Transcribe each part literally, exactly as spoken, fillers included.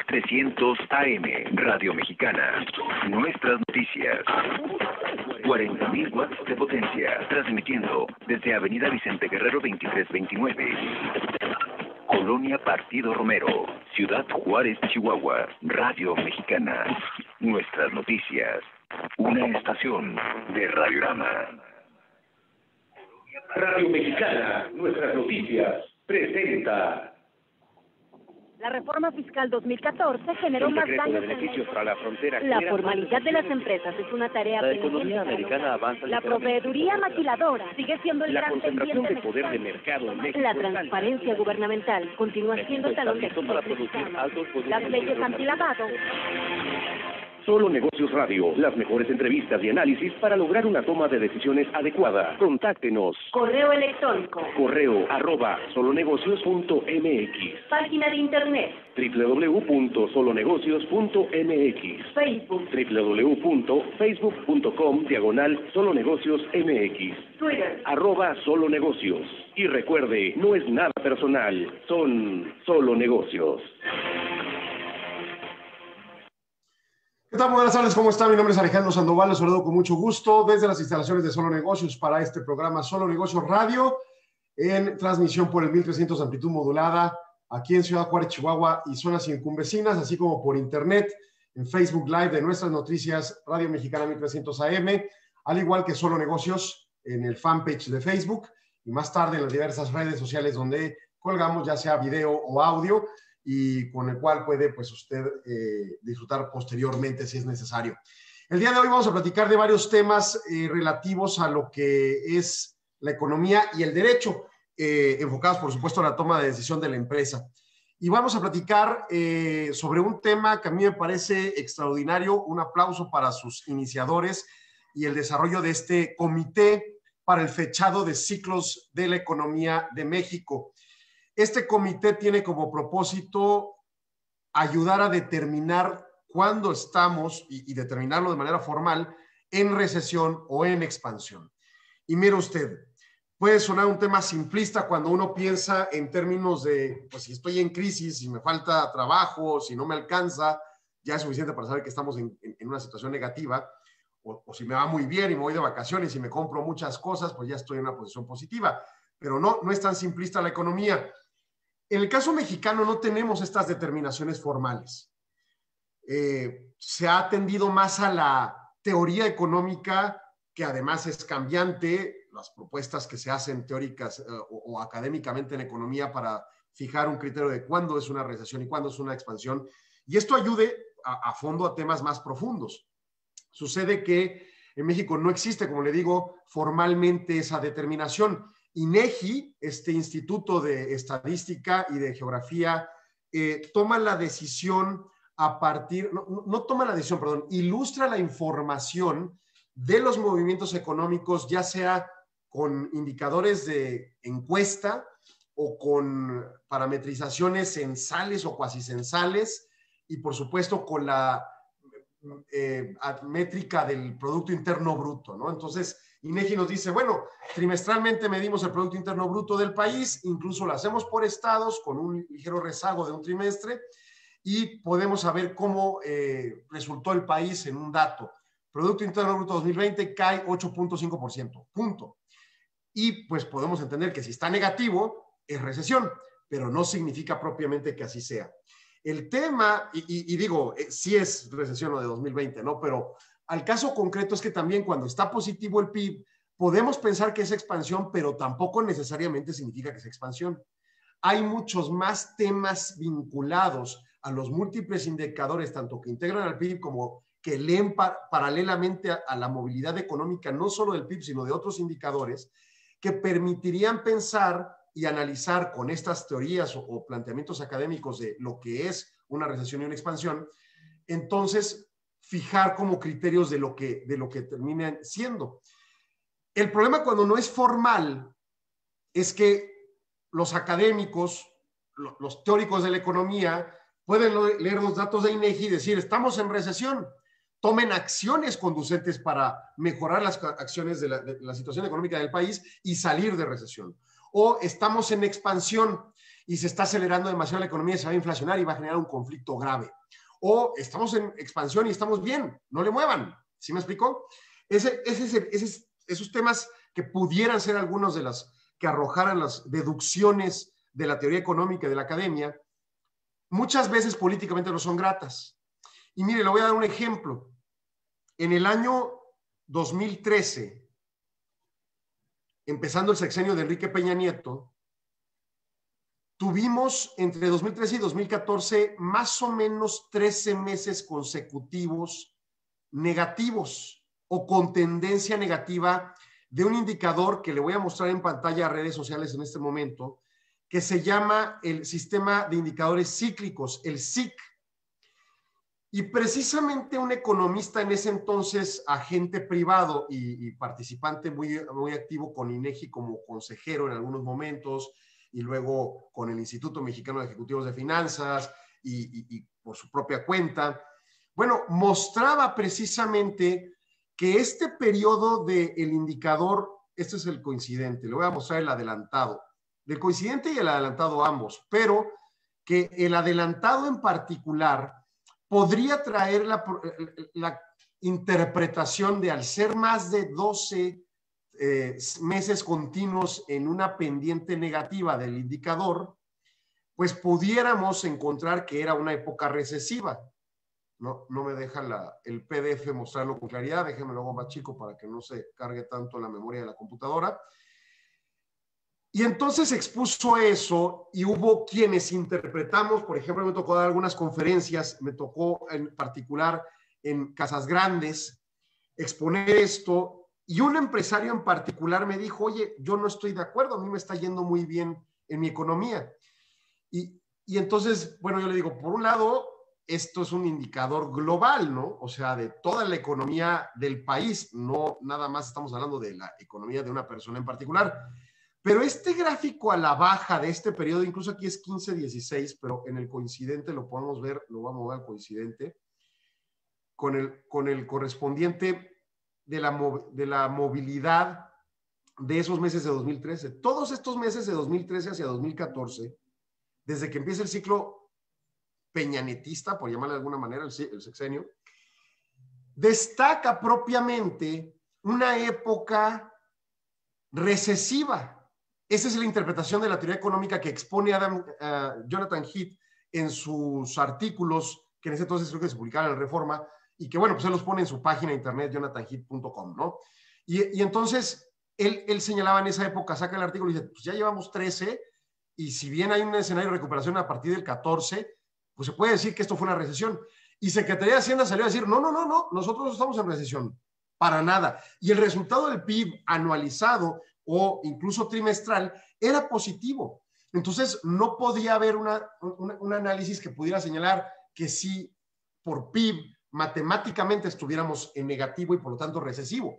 trescientos A M, Radio Mexicana. Nuestras noticias. cuarenta mil watts de potencia, transmitiendo desde Avenida Vicente Guerrero veintitrés veintinueve. Colonia Partido Romero, Ciudad Juárez, Chihuahua. Radio Mexicana. Nuestras noticias. Una estación de Radiorama. Radio Mexicana, nuestras noticias, presenta. La reforma fiscal dos mil catorce generó más daños. De beneficios para la frontera. La formalidad de las empresas es una tarea La economía americana avanza. La proveeduría maquiladora sigue siendo el la gran concentración pendiente de poder de mercado en México. La transparencia gubernamental continúa siendo el talón de para producir altos Las leyes antilavado. Solo Negocios Radio, las mejores entrevistas y análisis para lograr una toma de decisiones adecuada. Contáctenos. Correo electrónico. Correo arroba solonegocios punto m x. Página de internet. doble u doble u doble u punto solonegocios punto m x. Facebook. doble u doble u doble u punto facebook punto com diagonal solonegocios m x. Twitter. Arroba solonegocios. Y recuerde, no es nada personal, son solo negocios. ¿Qué tal? Buenas tardes, ¿cómo está? Mi nombre es Alejandro Sandoval, los saludo con mucho gusto desde las instalaciones de Solo Negocios para este programa Solo Negocios Radio, en transmisión por el mil trescientos amplitud modulada, aquí en Ciudad Juárez, Chihuahua y zonas circunvecinas, así como por internet, en Facebook Live de Nuestras Noticias, Radio Mexicana mil trescientos A M, al igual que Solo Negocios en el fanpage de Facebook, y más tarde en las diversas redes sociales donde colgamos ya sea video o audio, y con el cual puede pues usted eh, disfrutar posteriormente si es necesario. El día de hoy vamos a platicar de varios temas eh, relativos a lo que es la economía y el derecho, eh, enfocados por supuesto a la toma de decisión de la empresa. Y vamos a platicar eh, sobre un tema que a mí me parece extraordinario, un aplauso para sus iniciadores y el desarrollo de este comité para el fechado de ciclos de la economía de México. Este comité tiene como propósito ayudar a determinar cuándo estamos, y, y determinarlo de manera formal, en recesión o en expansión. Y mire usted, puede sonar un tema simplista cuando uno piensa en términos de, pues si estoy en crisis, si me falta trabajo, si no me alcanza, ya es suficiente para saber que estamos en, en, en una situación negativa, o, o si me va muy bien y me voy de vacaciones y me compro muchas cosas, pues ya estoy en una posición positiva. Pero no, no es tan simplista la economía. En el caso mexicano no tenemos estas determinaciones formales. Eh, se ha atendido más a la teoría económica, que además es cambiante, las propuestas que se hacen teóricas eh, o, o académicamente en economía para fijar un criterio de cuándo es una recesión y cuándo es una expansión. Y esto ayude a, a fondo a temas más profundos. Sucede que en México no existe, como le digo, formalmente esa determinación. INEGI, este Instituto de Estadística y de Geografía, eh, toma la decisión a partir, no, no, no toma la decisión, perdón, ilustra la información de los movimientos económicos, ya sea con indicadores de encuesta o con parametrizaciones censales o cuasi censales, y por supuesto con la eh, métrica del Producto Interno Bruto, ¿no? Entonces, INEGI nos dice, bueno, trimestralmente medimos el Producto Interno Bruto del país, incluso lo hacemos por estados con un ligero rezago de un trimestre y podemos saber cómo eh, resultó el país en un dato. Producto Interno Bruto dos mil veinte cae ocho punto cinco por ciento, punto. Y pues podemos entender que si está negativo es recesión, pero no significa propiamente que así sea. El tema, y, y, y digo, eh, sí es recesión lo de dos mil veinte, ¿no? Pero al caso concreto es que también cuando está positivo el P I B, podemos pensar que es expansión, pero tampoco necesariamente significa que es expansión. Hay muchos más temas vinculados a los múltiples indicadores, tanto que integran al P I B como que leen pa paralelamente a, a la movilidad económica, no solo del P I B, sino de otros indicadores, que permitirían pensar y analizar con estas teorías o, o planteamientos académicos de lo que es una recesión y una expansión, entonces fijar como criterios de lo que, de lo que terminan siendo. El problema cuando no es formal es que los académicos, los teóricos de la economía, pueden leer los datos de INEGI y decir, estamos en recesión, tomen acciones conducentes para mejorar las acciones de la, de la situación económica del país y salir de recesión. O estamos en expansión y se está acelerando demasiado la economía y se va a inflacionar y va a generar un conflicto grave. O estamos en expansión y estamos bien, no le muevan. ¿Sí me explico? Ese, ese, ese, esos temas que pudieran ser algunos de las que arrojaran las deducciones de la teoría económica y de la academia, muchas veces políticamente no son gratas. Y mire, le voy a dar un ejemplo. En el año dos mil trece, empezando el sexenio de Enrique Peña Nieto, tuvimos entre dos mil trece y dos mil catorce más o menos trece meses consecutivos negativos o con tendencia negativa de un indicador que le voy a mostrar en pantalla a redes sociales en este momento, que se llama el Sistema de Indicadores Cíclicos, el S I C. Y precisamente un economista en ese entonces, agente privado y, y participante muy, muy activo con INEGI como consejero en algunos momentos, y luego con el Instituto Mexicano de Ejecutivos de Finanzas y, y, y por su propia cuenta, bueno, mostraba precisamente que este periodo del indicador, este es el coincidente, le voy a mostrar el adelantado, del coincidente y el adelantado ambos, pero que el adelantado en particular podría traer la, la interpretación de, al ser más de doce eh, meses continuos en una pendiente negativa del indicador, pues pudiéramos encontrar que era una época recesiva. No, no me deja la, el P D F mostrarlo con claridad, déjenme luego más chico para que no se cargue tanto la memoria de la computadora. Y entonces expuso eso y hubo quienes interpretamos, por ejemplo, me tocó dar algunas conferencias, me tocó en particular en Casas Grandes exponer esto, y un empresario en particular me dijo, oye, yo no estoy de acuerdo, a mí me está yendo muy bien en mi economía. Y, y entonces, bueno, yo le digo, por un lado, esto es un indicador global, ¿no? O sea, de toda la economía del país, no nada más estamos hablando de la economía de una persona en particular. Pero este gráfico a la baja de este periodo, incluso aquí es quince dieciséis, pero en el coincidente lo podemos ver, lo vamos a mover al coincidente, con el, con el correspondiente de la, de la movilidad de esos meses de dos mil trece. Todos estos meses de dos mil trece hacia dos mil catorce, desde que empieza el ciclo peñanetista, por llamarle de alguna manera, el, el sexenio, destaca propiamente una época recesiva. Esa es la interpretación de la teoría económica que expone Adam, uh, Jonathan Heath en sus artículos, que en ese entonces creo que se publicaron en Reforma, y que bueno, pues él los pone en su página de internet, jonathan heath punto com, ¿no? Y, y entonces, él, él señalaba en esa época, saca el artículo y dice, pues ya llevamos trece, y si bien hay un escenario de recuperación a partir del catorce, pues se puede decir que esto fue una recesión. Y Secretaría de Hacienda salió a decir, no, no, no, no, nosotros no estamos en recesión, para nada. Y el resultado del P I B anualizado o incluso trimestral era positivo. Entonces, no podía haber una, una, un análisis que pudiera señalar que sí, por P I B, matemáticamente estuviéramos en negativo y por lo tanto recesivo.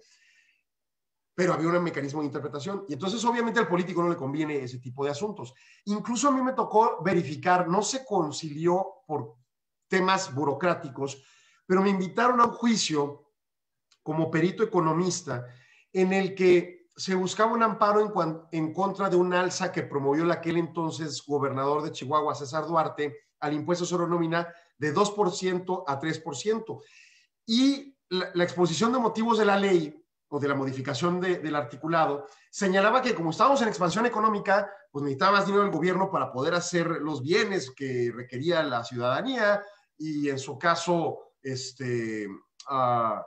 Pero había un mecanismo de interpretación. Y entonces, obviamente, al político no le conviene ese tipo de asuntos. Incluso a mí me tocó verificar, no se concilió por temas burocráticos, pero me invitaron a un juicio como perito economista en el que se buscaba un amparo en, en contra de un alza que promovió el aquel entonces gobernador de Chihuahua, César Duarte, al impuesto sobre nómina de dos por ciento a tres por ciento. Y la, la exposición de motivos de la ley o de la modificación de, del articulado señalaba que como estábamos en expansión económica, pues necesitaba más dinero del gobierno para poder hacer los bienes que requería la ciudadanía y en su caso, este... Uh,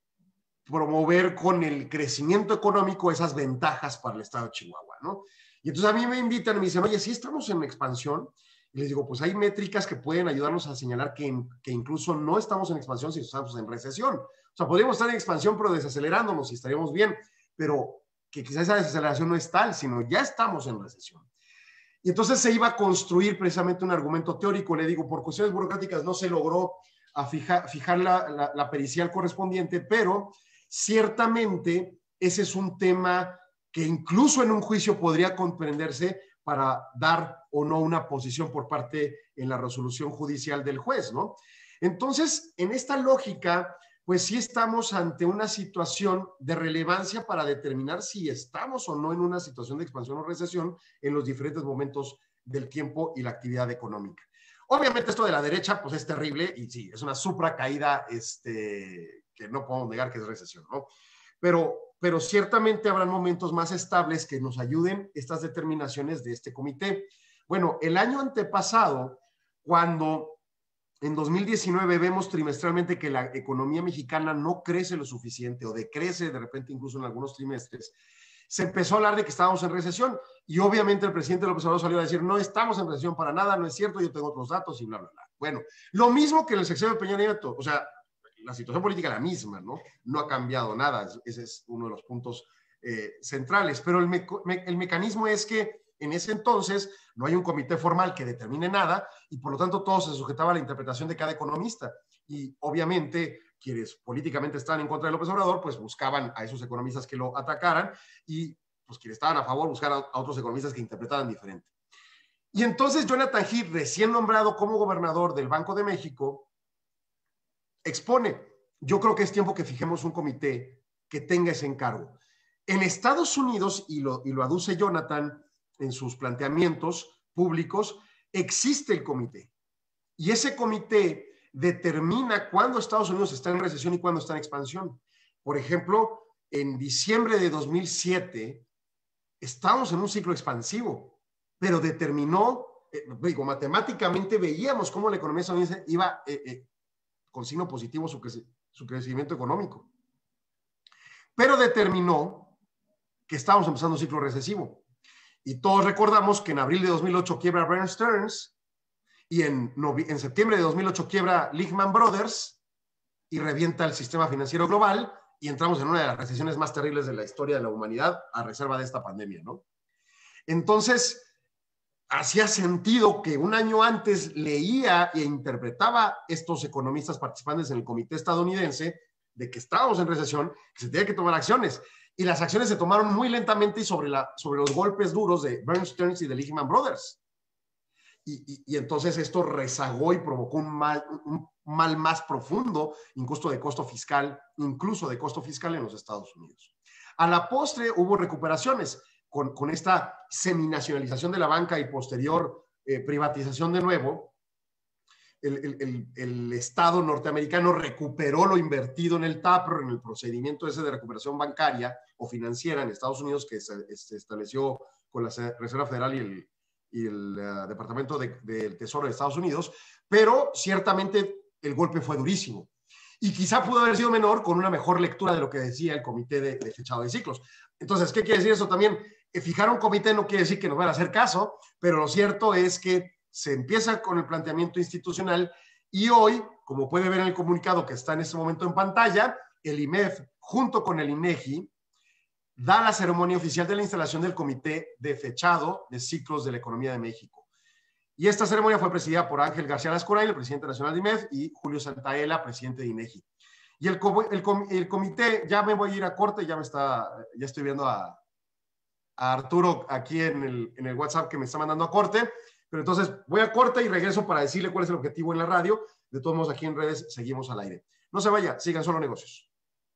promover con el crecimiento económico esas ventajas para el estado de Chihuahua, ¿no? Y entonces a mí me invitan y me dicen, oye, ¿sí estamos en expansión? Y les digo, pues hay métricas que pueden ayudarnos a señalar que, que incluso no estamos en expansión si estamos en recesión. O sea, podríamos estar en expansión pero desacelerándonos y estaríamos bien, pero que quizás esa desaceleración no es tal, sino ya estamos en recesión. Y entonces se iba a construir precisamente un argumento teórico. Le digo, por cuestiones burocráticas no se logró a fija, fijar la, la, la pericial correspondiente, pero ciertamente ese es un tema que incluso en un juicio podría comprenderse para dar o no una posición por parte en la resolución judicial del juez, ¿no? Entonces, en esta lógica, pues sí estamos ante una situación de relevancia para determinar si estamos o no en una situación de expansión o recesión en los diferentes momentos del tiempo y la actividad económica. Obviamente esto de la derecha pues es terrible y sí, es una supra caída este, que no podemos negar que es recesión, ¿no? Pero, pero ciertamente habrán momentos más estables que nos ayuden estas determinaciones de este comité. Bueno, el año antepasado, cuando en dos mil diecinueve vemos trimestralmente que la economía mexicana no crece lo suficiente o decrece de repente incluso en algunos trimestres, se empezó a hablar de que estábamos en recesión y obviamente el presidente López Obrador salió a decir no estamos en recesión para nada, no es cierto, yo tengo otros datos y bla, bla, bla. Bueno, lo mismo que en el sexenio de Peña Nieto, o sea, la situación política es la misma, ¿no? No ha cambiado nada, ese es uno de los puntos eh, centrales, pero el, me me el mecanismo es que en ese entonces no hay un comité formal que determine nada y por lo tanto todo se sujetaba a la interpretación de cada economista. Y obviamente quienes políticamente estaban en contra de López Obrador, pues buscaban a esos economistas que lo atacaran y pues quienes estaban a favor buscaban a otros economistas que interpretaran diferente. Y entonces Jonathan Heath, recién nombrado como gobernador del Banco de México, expone, yo creo que es tiempo que fijemos un comité que tenga ese encargo. En Estados Unidos, y lo, y lo aduce Jonathan en sus planteamientos públicos, existe el comité. Y ese comité determina cuándo Estados Unidos está en recesión y cuándo está en expansión. Por ejemplo, en diciembre de dos mil siete, estábamos en un ciclo expansivo, pero determinó, eh, digo, matemáticamente veíamos cómo la economía estadounidense iba eh, eh, con signo positivo su, crec su crecimiento económico. Pero determinó que estábamos empezando un ciclo recesivo. Y todos recordamos que en abril de dos mil ocho quiebra Bear Stearns y en, en septiembre de dos mil ocho quiebra Lehman Brothers y revienta el sistema financiero global y entramos en una de las recesiones más terribles de la historia de la humanidad a reserva de esta pandemia, ¿no? Entonces, hacía sentido que un año antes leía e interpretaba estos economistas participantes en el comité estadounidense de que estábamos en recesión, que se tenía que tomar acciones. Y las acciones se tomaron muy lentamente y sobre, la, sobre los golpes duros de Bear Stearns y de Lehman Brothers. Y, y, y entonces esto rezagó y provocó un mal, un mal más profundo, incluso de costo fiscal, incluso de costo fiscal en los Estados Unidos. A la postre hubo recuperaciones con, con esta seminacionalización de la banca y posterior eh, privatización de nuevo. El, el, el, el Estado norteamericano recuperó lo invertido en el TAPR, en el procedimiento ese de recuperación bancaria o financiera en Estados Unidos que se, se estableció con la Reserva Federal y el, y el uh, Departamento de, del Tesoro de Estados Unidos, pero ciertamente el golpe fue durísimo. Y quizá pudo haber sido menor con una mejor lectura de lo que decía el comité de, de fechado de ciclos. Entonces, ¿qué quiere decir eso también? Eh, fijar un comité no quiere decir que nos van a hacer caso, pero lo cierto es que se empieza con el planteamiento institucional y hoy, como puede ver en el comunicado que está en este momento en pantalla, el I M E F, junto con el INEGI, da la ceremonia oficial de la instalación del Comité de Fechado de Ciclos de la Economía de México. Y esta ceremonia fue presidida por Ángel García Lascurain, el presidente nacional de I M E F, y Julio Santaella, presidente de INEGI. Y el, el, el comité, ya me voy a ir a corte, ya me está, ya estoy viendo a, a Arturo aquí en el, en el WhatsApp que me está mandando a corte. Pero entonces voy a corte y regreso para decirle cuál es el objetivo en la radio. De todos modos, aquí en redes seguimos al aire. No se vaya, sigan Solo Negocios.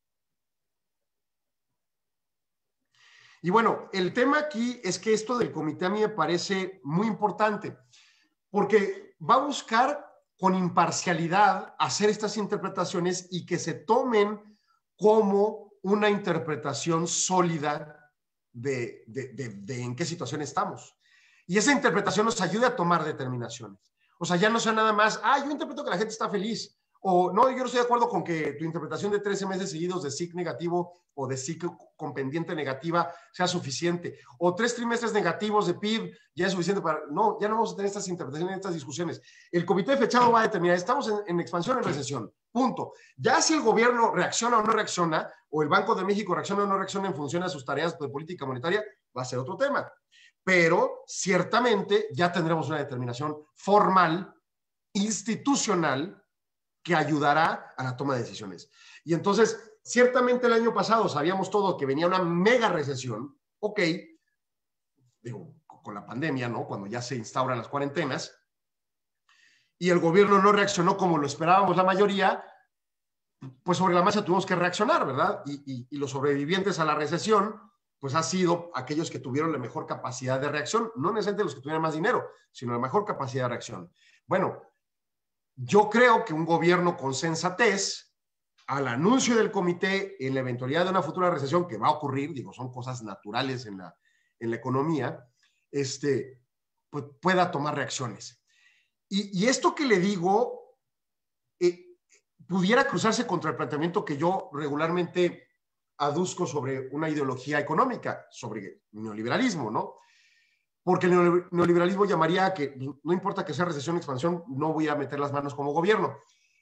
Y bueno, el tema aquí es que esto del comité a mí me parece muy importante, porque va a buscar con imparcialidad hacer estas interpretaciones y que se tomen como una interpretación sólida de, de, de, de en qué situación estamos. Y esa interpretación nos ayuda a tomar determinaciones. O sea, ya no sea nada más, ah, yo interpreto que la gente está feliz. O no, yo no estoy de acuerdo con que tu interpretación de trece meses seguidos de S I C negativo o de S I C con pendiente negativa sea suficiente. O tres trimestres negativos de P I B ya es suficiente para... No, ya no vamos a tener estas interpretaciones, estas discusiones. El comité de fechado va a determinar, estamos en, en expansión o en recesión. Punto. Ya si el gobierno reacciona o no reacciona, o el Banco de México reacciona o no reacciona en función a sus tareas de política monetaria, va a ser otro tema. Pero ciertamente ya tendremos una determinación formal, institucional, que ayudará a la toma de decisiones. Y entonces, ciertamente el año pasado sabíamos todo que venía una mega recesión, ok, digo, con la pandemia, ¿no? Cuando ya se instauran las cuarentenas, y el gobierno no reaccionó como lo esperábamos la mayoría, pues sobre la marcha tuvimos que reaccionar, ¿verdad? Y, y, y los sobrevivientes a la recesión, pues ha sido aquellos que tuvieron la mejor capacidad de reacción, no necesariamente los que tuvieran más dinero, sino la mejor capacidad de reacción. Bueno, yo creo que un gobierno con sensatez, al anuncio del comité, en la eventualidad de una futura recesión que va a ocurrir, digo, son cosas naturales en la, en la economía, este, pues pueda tomar reacciones. Y, y esto que le digo, eh, pudiera cruzarse contra el planteamiento que yo regularmente aduzco sobre una ideología económica, sobre neoliberalismo, ¿no? Porque el neoliberalismo llamaría a que no importa que sea recesión o expansión, no voy a meter las manos como gobierno.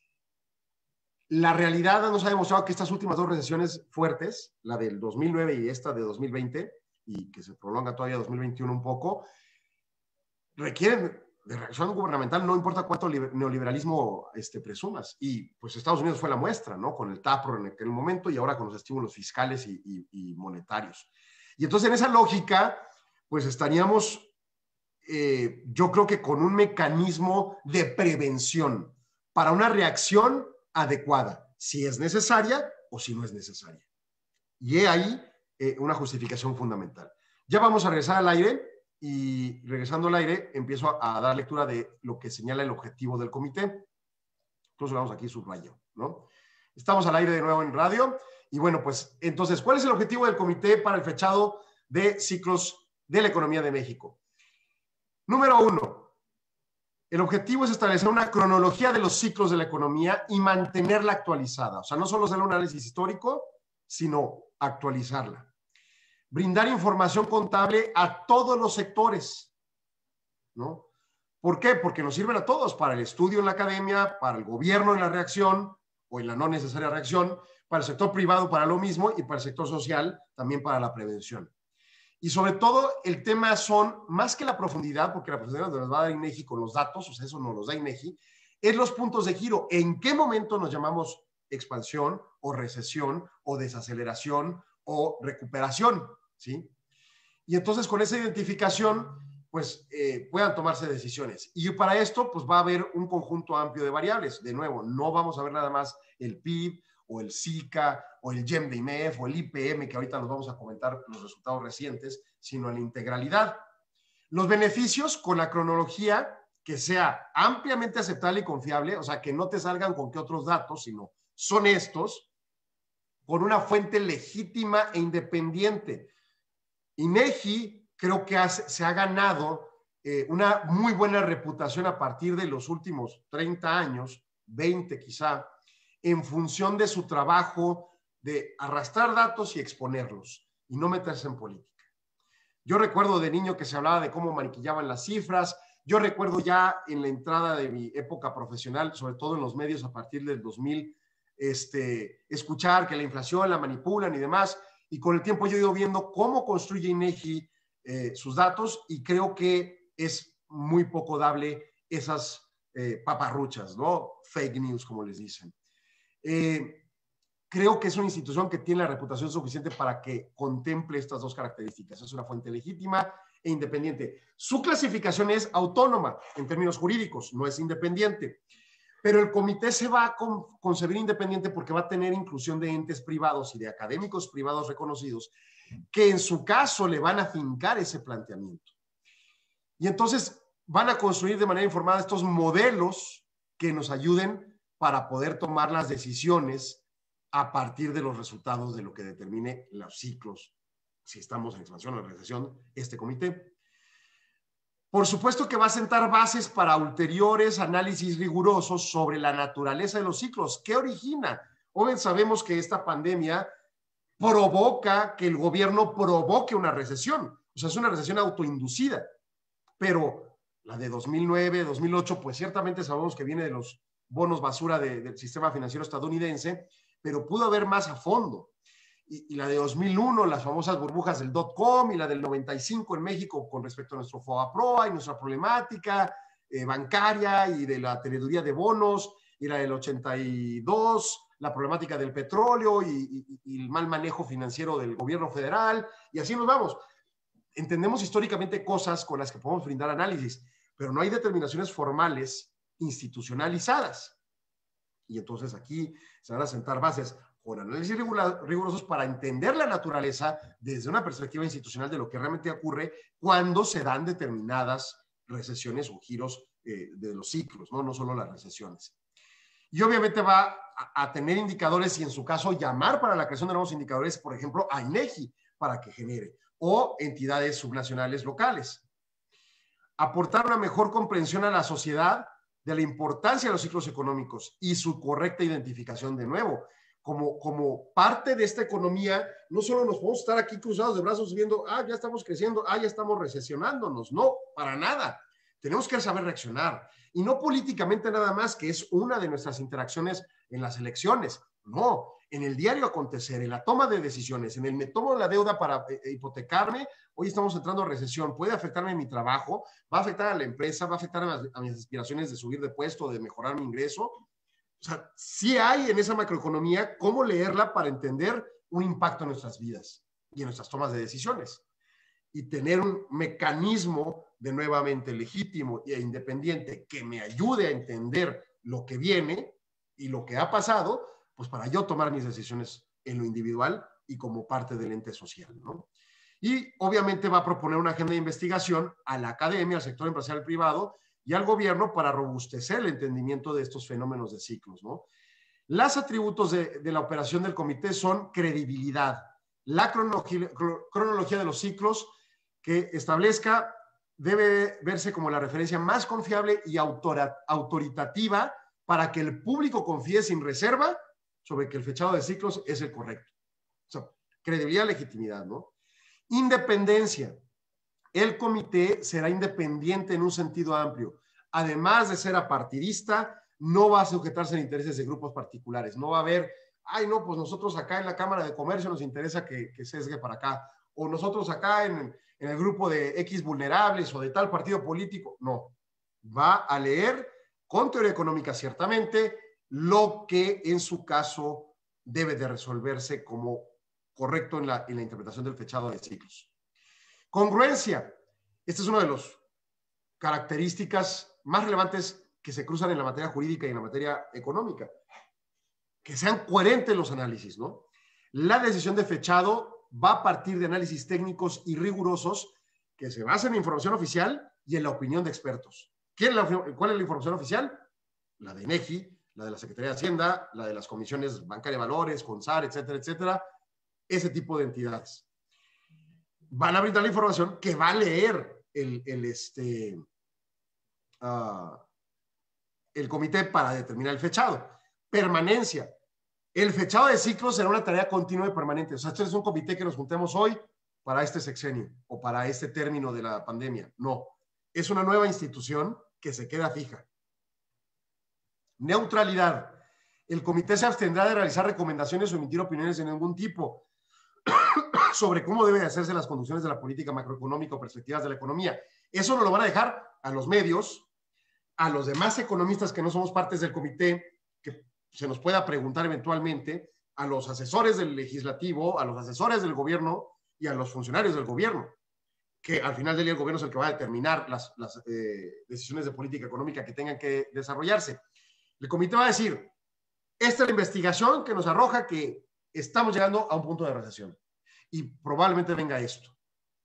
La realidad nos ha demostrado que estas últimas dos recesiones fuertes, la del dos mil nueve y esta de dos mil veinte, y que se prolonga todavía dos mil veintiuno un poco, requieren de reacción gubernamental, no importa cuánto neoliberalismo este, presumas. Y pues Estados Unidos fue la muestra, ¿no? Con el TAPRO en aquel momento y ahora con los estímulos fiscales y, y, y monetarios. Y entonces en esa lógica, pues estaríamos, eh, yo creo que con un mecanismo de prevención para una reacción adecuada, si es necesaria o si no es necesaria. Y he ahí eh, una justificación fundamental. Ya vamos a regresar al aire. Y regresando al aire, empiezo a, a dar lectura de lo que señala el objetivo del comité. Entonces, vamos aquí subrayo, ¿no? Estamos al aire de nuevo en radio. Y bueno, pues, entonces, ¿cuál es el objetivo del comité para el fechado de ciclos de la economía de México? Número uno, el objetivo es establecer una cronología de los ciclos de la economía y mantenerla actualizada. O sea, no solo hacer un análisis histórico, sino actualizarla. Brindar información contable a todos los sectores, ¿no? ¿Por qué? Porque nos sirven a todos, para el estudio en la academia, para el gobierno en la reacción o en la no necesaria reacción, para el sector privado para lo mismo y para el sector social también para la prevención. Y sobre todo el tema son, más que la profundidad, porque la profundidad nos va a dar INEGI con los datos, o sea, eso nos los da INEGI, es los puntos de giro. ¿En qué momento nos llamamos expansión o recesión o desaceleración o recuperación? ¿Sí? Y entonces con esa identificación, pues eh, puedan tomarse decisiones. Y para esto, pues va a haber un conjunto amplio de variables. De nuevo, no vamos a ver nada más el P I B o el SICA o el GEM de I M E F o el I P M, que ahorita nos vamos a comentar los resultados recientes, sino en la integralidad. Los beneficios con la cronología que sea ampliamente aceptable y confiable, o sea, que no te salgan con qué otros datos, sino son estos, con una fuente legítima e independiente. INEGI creo que hace, se ha ganado eh, una muy buena reputación a partir de los últimos treinta años, veinte quizá, en función de su trabajo de arrastrar datos y exponerlos y no meterse en política. Yo recuerdo de niño que se hablaba de cómo maniquillaban las cifras. Yo recuerdo ya en la entrada de mi época profesional, sobre todo en los medios a partir del dos mil, este, escuchar que la inflación la manipulan y demás. Y con el tiempo yo he ido viendo cómo construye INEGI eh, sus datos y creo que es muy poco dable esas eh, paparruchas, ¿no? Fake news, como les dicen. Eh, creo que es una institución que tiene la reputación suficiente para que contemple estas dos características. Es una fuente legítima e independiente. Su clasificación es autónoma en términos jurídicos, no es independiente. Pero el comité se va a con, concebir independiente porque va a tener inclusión de entes privados y de académicos privados reconocidos que en su caso le van a fincar ese planteamiento. Y entonces van a construir de manera informada estos modelos que nos ayuden para poder tomar las decisiones a partir de los resultados de lo que determine los ciclos, si estamos en expansión o en recesión, este comité. Por supuesto que va a sentar bases para ulteriores análisis rigurosos sobre la naturaleza de los ciclos. ¿Qué origina? Hoy sabemos que esta pandemia provoca que el gobierno provoque una recesión. O sea, es una recesión autoinducida. Pero la de dos mil nueve, dos mil ocho, pues ciertamente sabemos que viene de los bonos basura de, del sistema financiero estadounidense, pero pudo haber más a fondo. Y, y la de dos mil uno, las famosas burbujas del dot-com, y la del noventa y cinco en México con respecto a nuestro FOBAPROA y nuestra problemática eh, bancaria y de la teneduría de bonos, y la del ochenta y dos, la problemática del petróleo y, y, y el mal manejo financiero del gobierno federal, y así nos vamos. Entendemos históricamente cosas con las que podemos brindar análisis, pero no hay determinaciones formales institucionalizadas. Y entonces aquí se van a sentar bases con análisis rigurosos para entender la naturaleza desde una perspectiva institucional de lo que realmente ocurre cuando se dan determinadas recesiones o giros eh, de los ciclos, ¿no? No solo las recesiones. Y obviamente va a, a tener indicadores y en su caso llamar para la creación de nuevos indicadores, por ejemplo, a INEGI para que genere, o entidades subnacionales locales. Aportar una mejor comprensión a la sociedad de la importancia de los ciclos económicos y su correcta identificación de nuevo. Como, como parte de esta economía, no solo nos podemos estar aquí cruzados de brazos viendo, ah, ya estamos creciendo, ah, ya estamos recesionándonos. No, para nada. Tenemos que saber reaccionar. Y no políticamente nada más, que es una de nuestras interacciones en las elecciones. No, en el diario acontecer, en la toma de decisiones, en el me tomo la deuda para eh, hipotecarme, hoy estamos entrando a recesión, puede afectarme mi trabajo, va a afectar a la empresa, va a afectar a, a mis aspiraciones de subir de puesto, de mejorar mi ingreso. O sea, sí hay en esa macroeconomía cómo leerla para entender un impacto en nuestras vidas y en nuestras tomas de decisiones. Y tener un mecanismo de nuevamente legítimo e independiente que me ayude a entender lo que viene y lo que ha pasado, pues para yo tomar mis decisiones en lo individual y como parte del ente social, ¿no? Y obviamente va a proponer una agenda de investigación a la academia, al sector empresarial privado y al gobierno para robustecer el entendimiento de estos fenómenos de ciclos, ¿no? Los atributos de, de la operación del comité son credibilidad, la cronología, cronología de los ciclos que establezca debe verse como la referencia más confiable y autora, autoritativa para que el público confíe sin reserva sobre que el fechado de ciclos es el correcto. O sea, credibilidad, legitimidad, ¿no? Independencia. El comité será independiente en un sentido amplio. Además de ser apartidista, no va a sujetarse a intereses de grupos particulares. No va a haber, ay, no, pues nosotros acá en la Cámara de Comercio nos interesa que, que sesgue para acá. O nosotros acá en, en el grupo de X vulnerables o de tal partido político. No. Va a leer con teoría económica ciertamente lo que en su caso debe de resolverse como correcto en la, en la interpretación del fechado de ciclos. Congruencia. Esta es una de las características más relevantes que se cruzan en la materia jurídica y en la materia económica. Que sean coherentes los análisis, ¿no? La decisión de fechado va a partir de análisis técnicos y rigurosos que se basan en información oficial y en la opinión de expertos. ¿Quién es la, ¿Cuál es la información oficial? La de INEGI, la de la Secretaría de Hacienda, la de las comisiones bancarias de valores, CONSAR, etcétera, etcétera. Ese tipo de entidades. Van a brindar la información que va a leer el, el, este, uh, el comité para determinar el fechado. Permanencia. El fechado de ciclos será una tarea continua y permanente. O sea, esto es un comité que nos juntemos hoy para este sexenio o para este término de la pandemia. No. Es una nueva institución que se queda fija. Neutralidad. El comité se abstendrá de realizar recomendaciones o emitir opiniones de ningún tipo sobre cómo deben hacerse las conducciones de la política macroeconómica o perspectivas de la economía. Eso nos lo van a dejar a los medios, a los demás economistas que no somos partes del comité, que se nos pueda preguntar eventualmente, a los asesores del legislativo, a los asesores del gobierno y a los funcionarios del gobierno, que al final del día el gobierno es el que va a determinar las, las eh, decisiones de política económica que tengan que desarrollarse. El comité va a decir, esta es la investigación que nos arroja que estamos llegando a un punto de recesión y probablemente venga esto.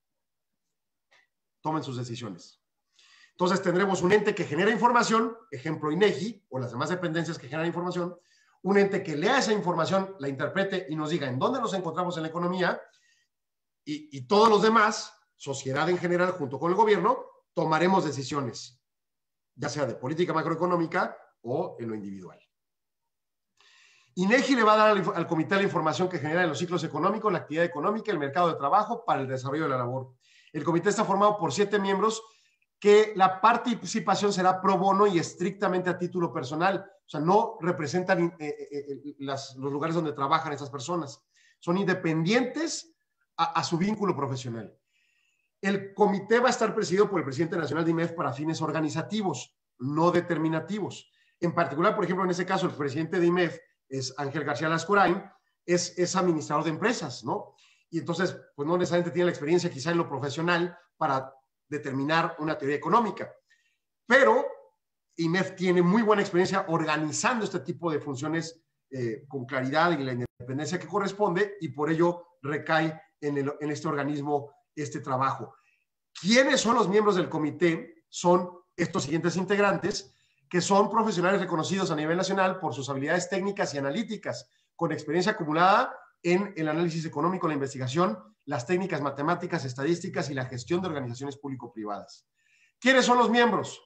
Tomen sus decisiones. Entonces tendremos un ente que genera información, ejemplo INEGI o las demás dependencias que generan información, un ente que lea esa información, la interprete y nos diga en dónde nos encontramos en la economía y, y todos los demás, sociedad en general junto con el gobierno, tomaremos decisiones, ya sea de política macroeconómica o en lo individual. INEGI le va a dar al, al comité la información que genera en los ciclos económicos, la actividad económica, el mercado de trabajo para el desarrollo de la labor. El comité está formado por siete miembros que la participación será pro bono y estrictamente a título personal. O sea, no representan eh, eh, las, los lugares donde trabajan esas personas. Son independientes a, a su vínculo profesional. El comité va a estar presidido por el presidente nacional de I M E F para fines organizativos, no determinativos. En particular, por ejemplo, en ese caso, el presidente de I M E F es Ángel García Lascurain, es, es administrador de empresas, ¿no? Y entonces, pues no necesariamente tiene la experiencia quizá en lo profesional para determinar una teoría económica. Pero I M E F tiene muy buena experiencia organizando este tipo de funciones eh, con claridad y la independencia que corresponde, y por ello recae en, el, en este organismo este trabajo. ¿Quiénes son los miembros del comité? Son estos siguientes integrantes, que son profesionales reconocidos a nivel nacional por sus habilidades técnicas y analíticas, con experiencia acumulada en el análisis económico, la investigación, las técnicas matemáticas, estadísticas y la gestión de organizaciones público-privadas. ¿Quiénes son los miembros?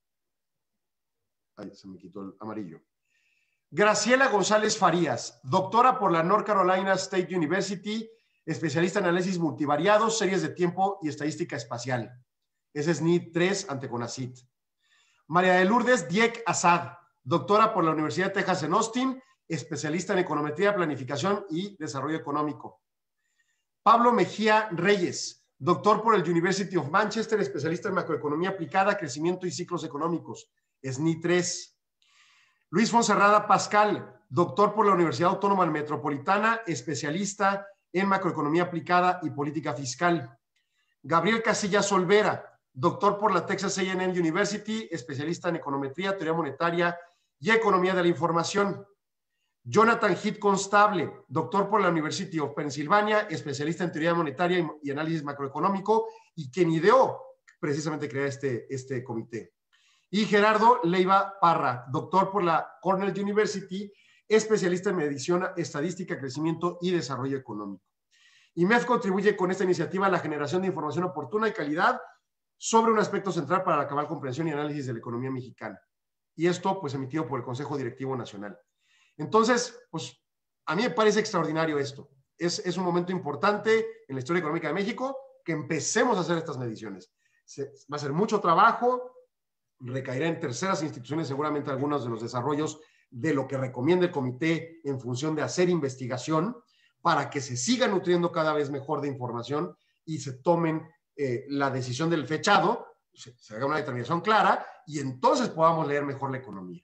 Ay, se me quitó el amarillo. Graciela González Farías, doctora por la North Carolina State University, especialista en análisis multivariados, series de tiempo y estadística espacial. Ese es N I tres ante CONACYT. María de Lourdes Dieck Assad, doctora por la Universidad de Texas en Austin, especialista en econometría, planificación y desarrollo económico. Pablo Mejía Reyes, doctor por el University of Manchester, especialista en macroeconomía aplicada, crecimiento y ciclos económicos. Es N I tres. Luis Fonserrada Pascal, doctor por la Universidad Autónoma Metropolitana, especialista en macroeconomía aplicada y política fiscal. Gabriel Casillas Olvera, doctor por la Texas A and M University, especialista en econometría, teoría monetaria y economía de la información. Jonathan Heath Constable, doctor por la University of Pennsylvania, especialista en teoría monetaria y, y análisis macroeconómico, y quien ideó precisamente crear este, este comité. Y Gerardo Leiva Parra, doctor por la Cornell University, especialista en medición, estadística, crecimiento y desarrollo económico. I M E F contribuye con esta iniciativa a la generación de información oportuna y calidad sobre un aspecto central para la cabal comprensión y análisis de la economía mexicana. Y esto, pues, emitido por el Consejo Directivo Nacional. Entonces, pues, a mí me parece extraordinario esto. Es, es un momento importante en la historia económica de México que empecemos a hacer estas mediciones. Se, va a ser mucho trabajo, recaerá en terceras instituciones seguramente algunos de los desarrollos de lo que recomienda el comité en función de hacer investigación para que se siga nutriendo cada vez mejor de información y se tomen eh, la decisión del fechado, se, se haga una determinación clara y entonces podamos leer mejor la economía.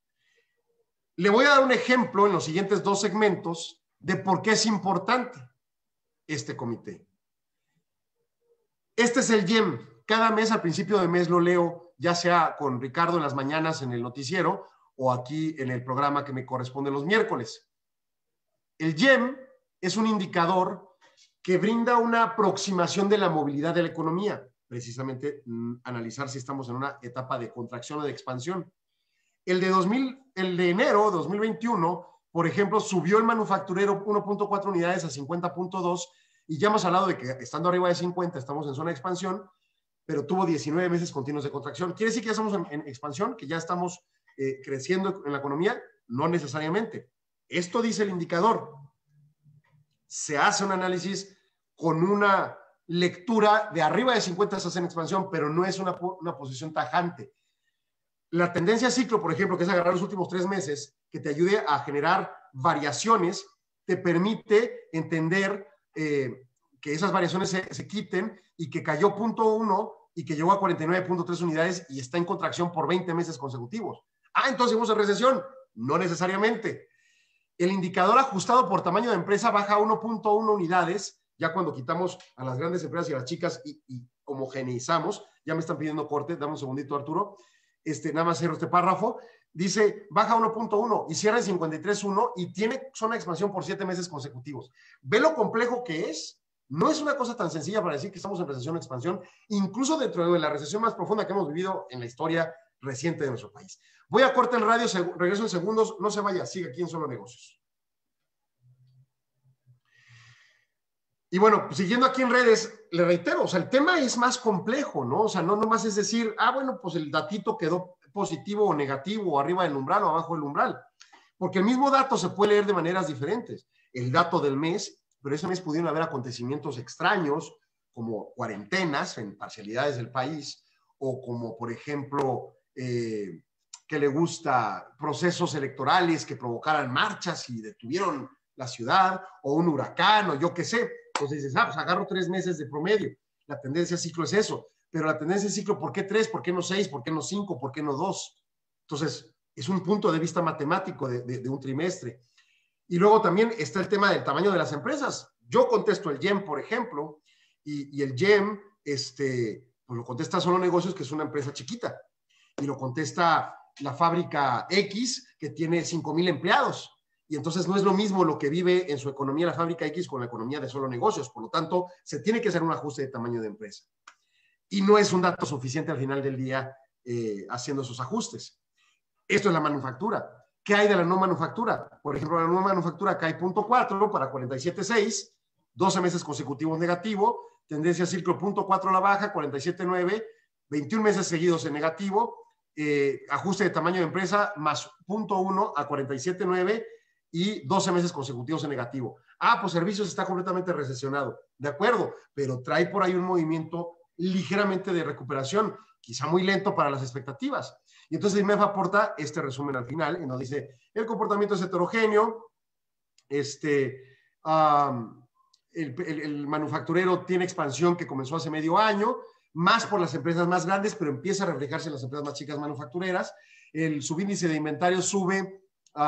Le voy a dar un ejemplo en los siguientes dos segmentos de por qué es importante este comité. Este es el Y E M. Cada mes, al principio de mes, lo leo, ya sea con Ricardo en las mañanas en el noticiero o aquí en el programa que me corresponde los miércoles. El Y E M es un indicador que brinda una aproximación de la movilidad de la economía, precisamente mmm, analizar si estamos en una etapa de contracción o de expansión. El de, dos mil, el de enero de dos mil veintiuno, por ejemplo, subió el manufacturero uno punto cuatro unidades a cincuenta punto dos y ya hemos hablado de que estando arriba de cincuenta estamos en zona de expansión, pero tuvo diecinueve meses continuos de contracción. ¿Quiere decir que ya estamos en, en expansión, que ya estamos eh, creciendo en la economía? No necesariamente. Esto dice el indicador. Se hace un análisis con una lectura de arriba de cincuenta estás en expansión, pero no es una, una posición tajante. La tendencia ciclo, por ejemplo, que es agarrar los últimos tres meses, que te ayude a generar variaciones, te permite entender eh, que esas variaciones se, se quiten y que cayó punto uno y que llegó a cuarenta y nueve punto tres unidades y está en contracción por veinte meses consecutivos. Ah, entonces vamos a recesión. No necesariamente. El indicador ajustado por tamaño de empresa baja a uno punto uno unidades, ya cuando quitamos a las grandes empresas y a las chicas y, y homogeneizamos. Ya me están pidiendo corte, dame un segundito, Arturo. Este, nada más cierro este párrafo. Dice, baja uno punto uno y cierra en cincuenta y tres punto uno y tiene zona de expansión por siete meses consecutivos. ¿Ve lo complejo que es? No es una cosa tan sencilla para decir que estamos en recesión o expansión, incluso dentro de la recesión más profunda que hemos vivido en la historia reciente de nuestro país. Voy a cortar el radio, regreso en segundos, no se vaya, sigue aquí en Solo Negocios. Y bueno, pues siguiendo aquí en redes, le reitero, o sea, el tema es más complejo, ¿no? O sea, no nomás es decir, ah, bueno, pues el datito quedó positivo o negativo, o arriba del umbral o abajo del umbral, porque el mismo dato se puede leer de maneras diferentes. El dato del mes, pero ese mes pudieron haber acontecimientos extraños, como cuarentenas en parcialidades del país, o como, por ejemplo, eh, que le gusta procesos electorales que provocaran marchas y detuvieron la ciudad, o un huracán, o yo qué sé. Entonces dices, ah, pues agarro tres meses de promedio. La tendencia ciclo es eso. Pero la tendencia ciclo, ¿por qué tres? ¿Por qué no seis? ¿Por qué no cinco? ¿Por qué no dos? Entonces, es un punto de vista matemático de, de, de un trimestre. Y luego también está el tema del tamaño de las empresas. Yo contesto el Y E M, por ejemplo, y, y el Y E M este, pues lo contesta Solo Negocios, que es una empresa chiquita. Y lo contesta la fábrica X, que tiene cinco mil empleados. Y entonces no es lo mismo lo que vive en su economía la fábrica X con la economía de solo negocios. Por lo tanto, se tiene que hacer un ajuste de tamaño de empresa. Y no es un dato suficiente al final del día eh, haciendo esos ajustes. Esto es la manufactura. ¿Qué hay de la no manufactura? Por ejemplo, la no manufactura cae punto cuatro para cuarenta y siete punto seis, doce meses consecutivos negativo, tendencia ciclo punto cuatro a la baja, cuarenta y siete punto nueve, veintiún meses seguidos en negativo, eh, ajuste de tamaño de empresa más punto uno a cuarenta y siete punto nueve y doce meses consecutivos en negativo. Ah, pues servicios está completamente recesionado. De acuerdo, pero trae por ahí un movimiento ligeramente de recuperación, quizá muy lento para las expectativas. Y entonces el I M E F aporta este resumen al final, en donde dice, el comportamiento es heterogéneo, este, um, el, el, el manufacturero tiene expansión que comenzó hace medio año, más por las empresas más grandes, pero empieza a reflejarse en las empresas más chicas manufactureras. El subíndice de inventario sube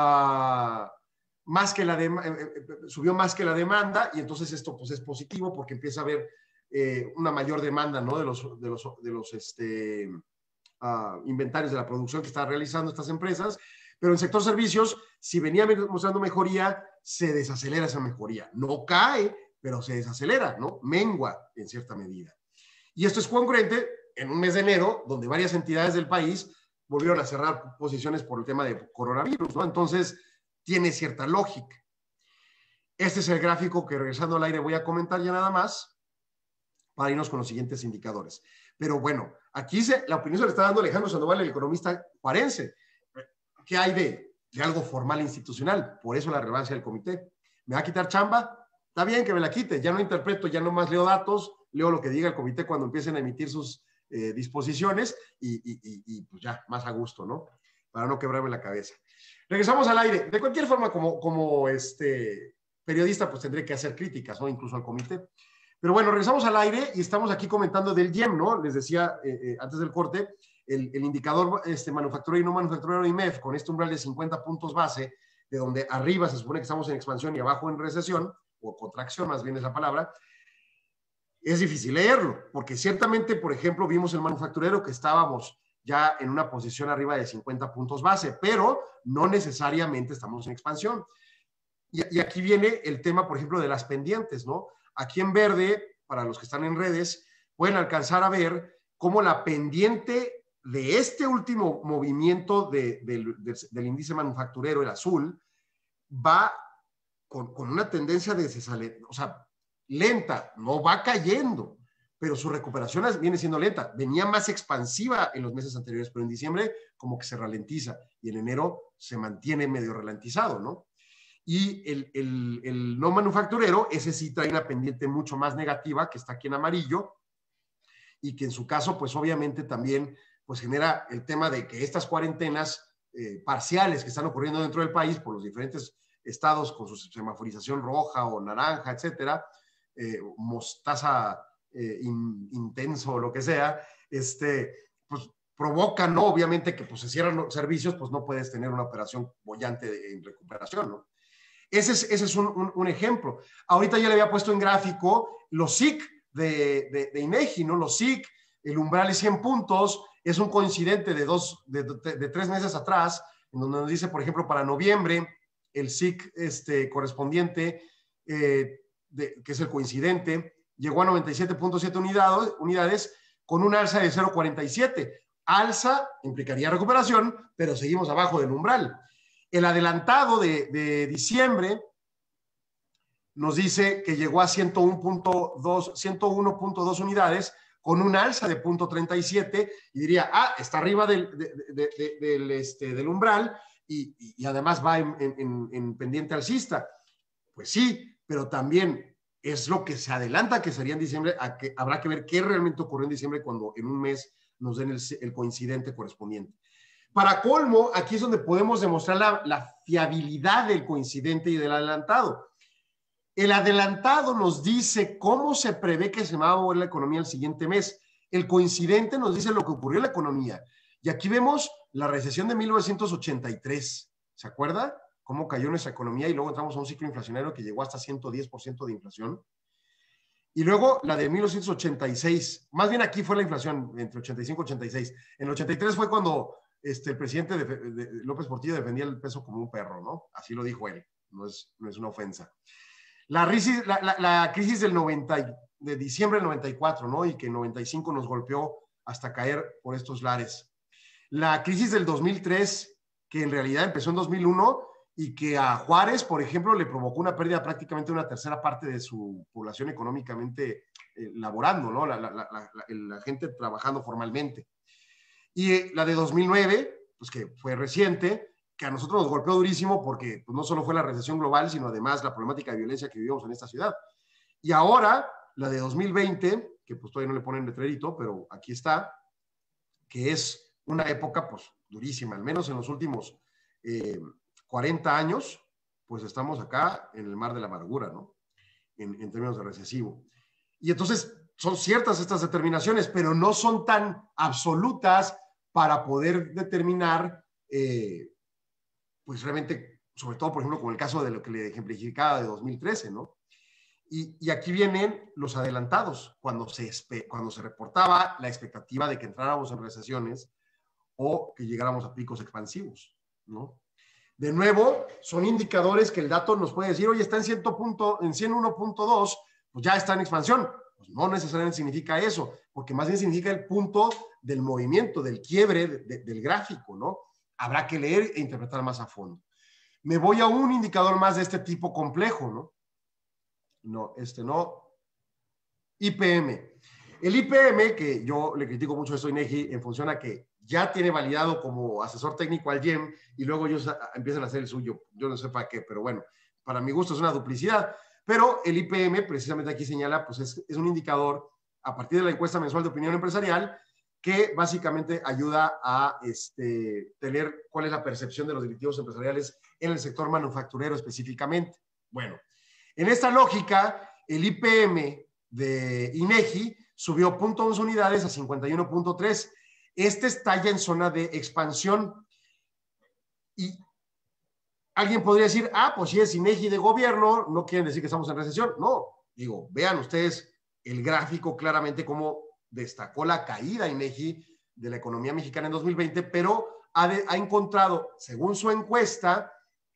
uh, más que la de, eh, subió más que la demanda, y entonces esto pues es positivo porque empieza a haber eh, una mayor demanda, ¿no? de los, de los, de los este, uh, inventarios de la producción que están realizando estas empresas. Pero en el sector servicios, si venía mostrando mejoría, se desacelera esa mejoría. No cae, pero se desacelera, ¿no? Mengua en cierta medida. Y esto es congruente en un mes de enero, donde varias entidades del país volvieron a cerrar posiciones por el tema de coronavirus, ¿no? Entonces, tiene cierta lógica. Este es el gráfico que, regresando al aire, voy a comentar ya nada más para irnos con los siguientes indicadores. Pero bueno, aquí se, la opinión se le está dando Alejandro Sandoval, el economista juarense. ¿Qué hay de, de algo formal e institucional? Por eso la relevancia del comité. ¿Me va a quitar chamba? Está bien que me la quite. Ya no interpreto, ya nomás leo datos, leo lo que diga el comité cuando empiecen a emitir sus eh, disposiciones y, y, y, y pues ya, más a gusto, ¿no? Para no quebrarme la cabeza. Regresamos al aire. De cualquier forma, como, como este periodista, pues tendré que hacer críticas, ¿no? Incluso al comité. Pero bueno, regresamos al aire y estamos aquí comentando del Y E M, ¿no? Les decía eh, eh, antes del corte, el, el indicador este, manufacturero y no manufacturero I M E F, con este umbral de cincuenta puntos base, de donde arriba se supone que estamos en expansión y abajo en recesión, o contracción más bien es la palabra, es difícil leerlo, porque ciertamente, por ejemplo, vimos el manufacturero que estábamos ya en una posición arriba de cincuenta puntos base, pero no necesariamente estamos en expansión. Y, y aquí viene el tema, por ejemplo, de las pendientes, ¿no? Aquí en verde, para los que están en redes, pueden alcanzar a ver cómo la pendiente de este último movimiento de, de, de, del índice manufacturero, el azul, va con, con una tendencia de desacelerar, o sea, lenta, no va cayendo, pero su recuperación viene siendo lenta. Venía más expansiva en los meses anteriores, pero en diciembre como que se ralentiza y en enero se mantiene medio ralentizado, ¿no? Y el, el, el no manufacturero, ese sí trae una pendiente mucho más negativa, que está aquí en amarillo, y que en su caso, pues obviamente también pues genera el tema de que estas cuarentenas eh, parciales que están ocurriendo dentro del país por los diferentes estados con su semaforización roja o naranja, etcétera, eh, mostaza eh, in, intenso o lo que sea, este, pues provoca, ¿no? Obviamente que pues se cierran los servicios, pues no puedes tener una operación bollante de, en recuperación, ¿no? Ese es, ese es un, un, un ejemplo. Ahorita ya le había puesto en gráfico los S I C de, de, de INEGI, ¿no? Los S I C, el umbral es cien puntos, es un coincidente de, dos, de, de, de tres meses atrás, en donde nos dice, por ejemplo, para noviembre, el S I C este, correspondiente, eh, de, que es el coincidente, llegó a noventa y siete punto siete unidades, unidades con un alza de cero punto cuarenta y siete. Alza implicaría recuperación, pero seguimos abajo del umbral. El adelantado de, de diciembre nos dice que llegó a ciento uno punto dos unidades con un alza de punto treinta y siete y diría, ah, está arriba del, de, de, de, del, este, del umbral y, y además va en, en, en pendiente alcista. Pues sí, pero también es lo que se adelanta que sería en diciembre, a que habrá que ver qué realmente ocurrió en diciembre cuando en un mes nos den el, el coincidente correspondiente. Para colmo, aquí es donde podemos demostrar la, la fiabilidad del coincidente y del adelantado. El adelantado nos dice cómo se prevé que se va a mover la economía el siguiente mes. El coincidente nos dice lo que ocurrió en la economía. Y aquí vemos la recesión de mil novecientos ochenta y tres. ¿Se acuerda? Cómo cayó nuestra economía y luego entramos a un ciclo inflacionario que llegó hasta ciento diez por ciento de inflación. Y luego la de mil novecientos ochenta y seis. Más bien aquí fue la inflación entre ochenta y cinco y ochenta y seis. En el ochenta y tres fue cuando este, el presidente de, de, de López Portillo defendía el peso como un perro, ¿no? Así lo dijo él, no es, no es una ofensa. La, la, la, la crisis del noventa, de diciembre del noventa y cuatro, ¿no? Y que en noventa y cinco nos golpeó hasta caer por estos lares. La crisis del dos mil tres, que en realidad empezó en dos mil uno y que a Juárez, por ejemplo, le provocó una pérdida prácticamente de una tercera parte de su población económicamente eh, laborando, ¿no? La, la, la, la, la gente trabajando formalmente. Y eh, la de dos mil nueve, pues que fue reciente, que a nosotros nos golpeó durísimo porque pues, no solo fue la recesión global, sino además la problemática de violencia que vivimos en esta ciudad. Y ahora, la de dos mil veinte, que pues todavía no le ponen letrerito, pero aquí está, que es una época pues durísima, al menos en los últimos eh, cuarenta años, pues estamos acá en el mar de la amargura, ¿no? En, en términos de recesivo. Y entonces son ciertas estas determinaciones, pero no son tan absolutas para poder determinar, eh, pues realmente, sobre todo, por ejemplo, con el caso de lo que le ejemplificaba de dos mil trece, ¿no? Y, y aquí vienen los adelantados, cuando se, cuando se reportaba la expectativa de que entráramos en recesiones o que llegáramos a picos expansivos, ¿no? De nuevo, son indicadores que el dato nos puede decir, oye, está en, cien punto, en ciento uno punto dos, pues ya está en expansión. Pues no necesariamente significa eso, porque más bien significa el punto del movimiento, del quiebre de, de, del gráfico, ¿no? Habrá que leer e interpretar más a fondo. Me voy a un indicador más de este tipo complejo, ¿no? No, este no. I P M. El I P M, que yo le critico mucho esto a INEGI en función a que ya tiene validado como asesor técnico al Y E M y luego ellos empiezan a hacer el suyo. Yo no sé para qué, pero bueno, para mi gusto es una duplicidad. Pero el I P M, precisamente aquí señala, pues es, es un indicador a partir de la encuesta mensual de opinión empresarial que básicamente ayuda a este, tener cuál es la percepción de los directivos empresariales en el sector manufacturero específicamente. Bueno, en esta lógica, el I P M de INEGI subió cero punto once unidades a cincuenta y uno punto tres. Este está ya en zona de expansión. Y alguien podría decir, ah, pues si es INEGI de gobierno, no quieren decir que estamos en recesión. No, digo, vean ustedes el gráfico claramente cómo destacó la caída INEGI de la economía mexicana en dos mil veinte, pero ha, de, ha encontrado, según su encuesta,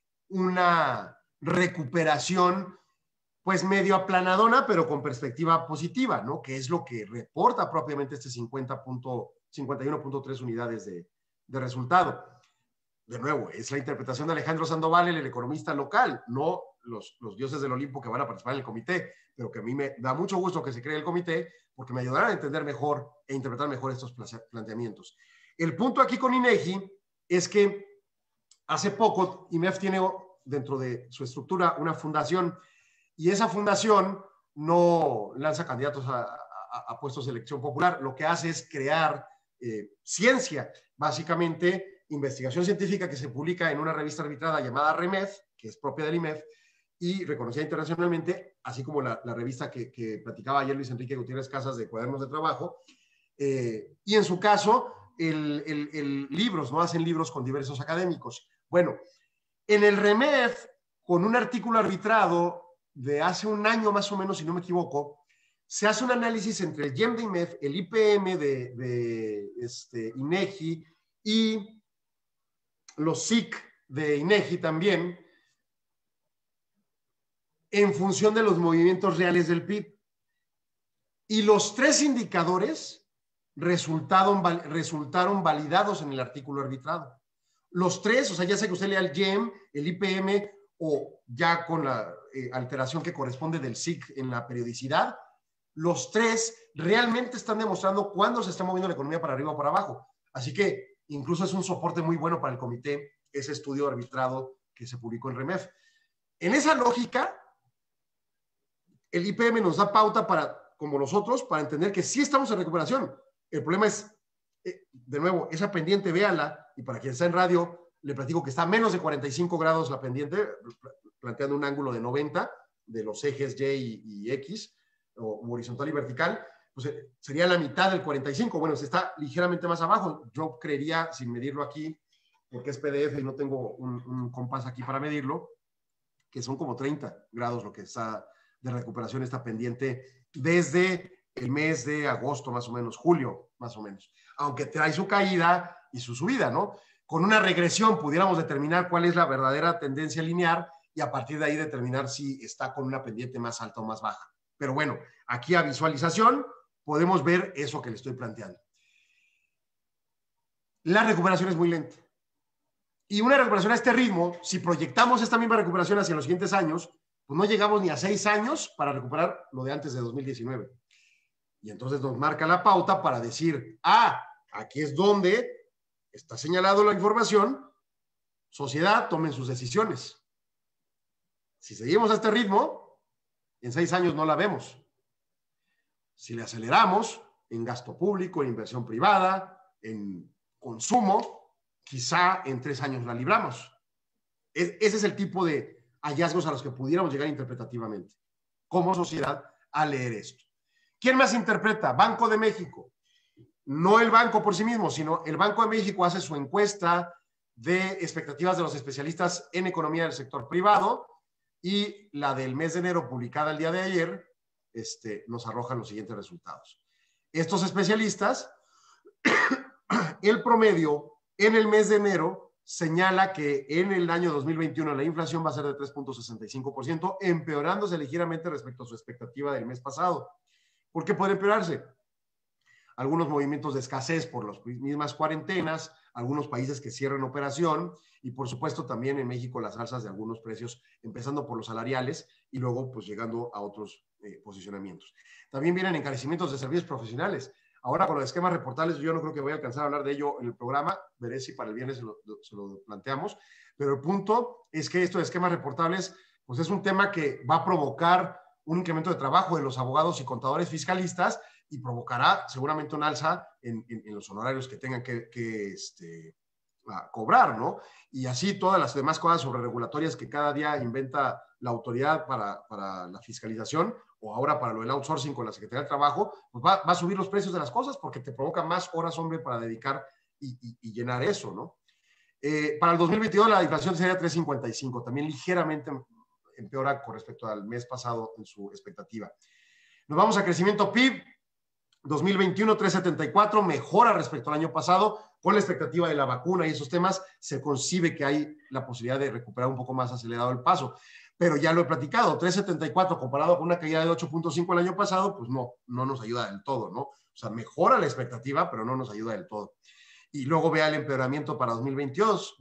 una recuperación pues medio aplanadona, pero con perspectiva positiva, ¿no? Que es lo que reporta propiamente este cincuenta cincuenta y uno punto tres unidades de, de resultado. De nuevo, es la interpretación de Alejandro Sandoval, el economista local, no los, los dioses del Olimpo que van a participar en el comité, pero que a mí me da mucho gusto que se cree el comité, porque me ayudarán a entender mejor e interpretar mejor estos planteamientos. El punto aquí con INEGI es que hace poco I M E F tiene dentro de su estructura una fundación, y esa fundación no lanza candidatos a, a, a puestos de elección popular, lo que hace es crear eh, ciencia, básicamente investigación científica que se publica en una revista arbitrada llamada REMEF, que es propia del I M E F, y reconocida internacionalmente, así como la, la revista que, que platicaba ayer Luis Enrique Gutiérrez Casas de Cuadernos de Trabajo, eh, y en su caso, el, el, el libros, ¿no? Hacen libros con diversos académicos. Bueno, en el REMEF, con un artículo arbitrado de hace un año más o menos, si no me equivoco, se hace un análisis entre el Y E M de I M E F, el I P M de, de este, INEGI y los S I C de INEGI también, en función de los movimientos reales del P I B. Y los tres indicadores resultaron, resultaron validados en el artículo arbitrado. Los tres, o sea, ya sea que usted lea el Y E M, el I P M, o ya con la eh, alteración que corresponde del S I C en la periodicidad, los tres realmente están demostrando cuándo se está moviendo la economía para arriba o para abajo. Así que incluso es un soporte muy bueno para el comité, ese estudio arbitrado que se publicó en REMEF. En esa lógica, el I P M nos da pauta para, como nosotros, para entender que sí estamos en recuperación. El problema es, eh, de nuevo, esa pendiente, véala, y para quien está en radio, le platico que está a menos de cuarenta y cinco grados la pendiente, planteando un ángulo de noventa de los ejes Y y, y X, o horizontal y vertical, pues eh, sería la mitad del cuarenta y cinco. Bueno, se está ligeramente más abajo. Yo creería, sin medirlo aquí, porque es P D F y no tengo un, un compás aquí para medirlo, que son como treinta grados lo que está de recuperación esta pendiente desde el mes de agosto, más o menos, julio, más o menos. aunque trae su caída y su subida, ¿no? Con una regresión pudiéramos determinar cuál es la verdadera tendencia lineal y a partir de ahí determinar si está con una pendiente más alta o más baja. Pero bueno, aquí a visualización podemos ver eso que le estoy planteando. La recuperación es muy lenta. Y una recuperación a este ritmo, si proyectamos esta misma recuperación hacia los siguientes años, pues no llegamos ni a seis años para recuperar lo de antes de dos mil diecinueve. Y entonces nos marca la pauta para decir, ah, aquí es donde está señalado la información, sociedad, tomen sus decisiones. Si seguimos a este ritmo, en seis años no la vemos. Si le aceleramos en gasto público, en inversión privada, en consumo, quizá en tres años la libramos. Es, ese es el tipo de hallazgos a los que pudiéramos llegar interpretativamente, como sociedad, a leer esto. ¿Quién más interpreta? Banco de México. No el banco por sí mismo, sino el Banco de México hace su encuesta de expectativas de los especialistas en economía del sector privado y la del mes de enero, publicada el día de ayer, este, nos arroja los siguientes resultados. Estos especialistas, el promedio en el mes de enero señala que en el año dos mil veintiuno la inflación va a ser de tres punto sesenta y cinco por ciento, empeorándose ligeramente respecto a su expectativa del mes pasado. ¿Por qué puede empeorarse? Algunos movimientos de escasez por las mismas cuarentenas, algunos países que cierran operación y por supuesto también en México las alzas de algunos precios, empezando por los salariales y luego pues llegando a otros eh, posicionamientos. También vienen encarecimientos de servicios profesionales. Ahora con los esquemas reportables yo no creo que voy a alcanzar a hablar de ello en el programa, veré si para el viernes se lo, se lo planteamos, pero el punto es que esto de esquemas reportables pues es un tema que va a provocar un incremento de trabajo de los abogados y contadores fiscalistas y provocará seguramente un alza en, en, en los honorarios que tengan que, que este, a cobrar, ¿no? Y así todas las demás cosas sobre regulatorias que cada día inventa la autoridad para, para la fiscalización o ahora para lo del outsourcing con la Secretaría del Trabajo, pues va, va a subir los precios de las cosas porque te provoca más horas, hombre, para dedicar y, y, y llenar eso, ¿no? Eh, para el dos mil veintidós la inflación sería tres punto cincuenta y cinco, también ligeramente empeora con respecto al mes pasado en su expectativa. Nos vamos a crecimiento P I B, dos mil veintiuno tres punto setenta y cuatro, mejora respecto al año pasado, con la expectativa de la vacuna y esos temas, se concibe que hay la posibilidad de recuperar un poco más acelerado el paso. Pero ya lo he platicado, tres punto setenta y cuatro comparado con una caída de ocho punto cinco el año pasado, pues no, no nos ayuda del todo, ¿no? O sea, mejora la expectativa, pero no nos ayuda del todo. Y luego vea el empeoramiento para dos mil veintidós,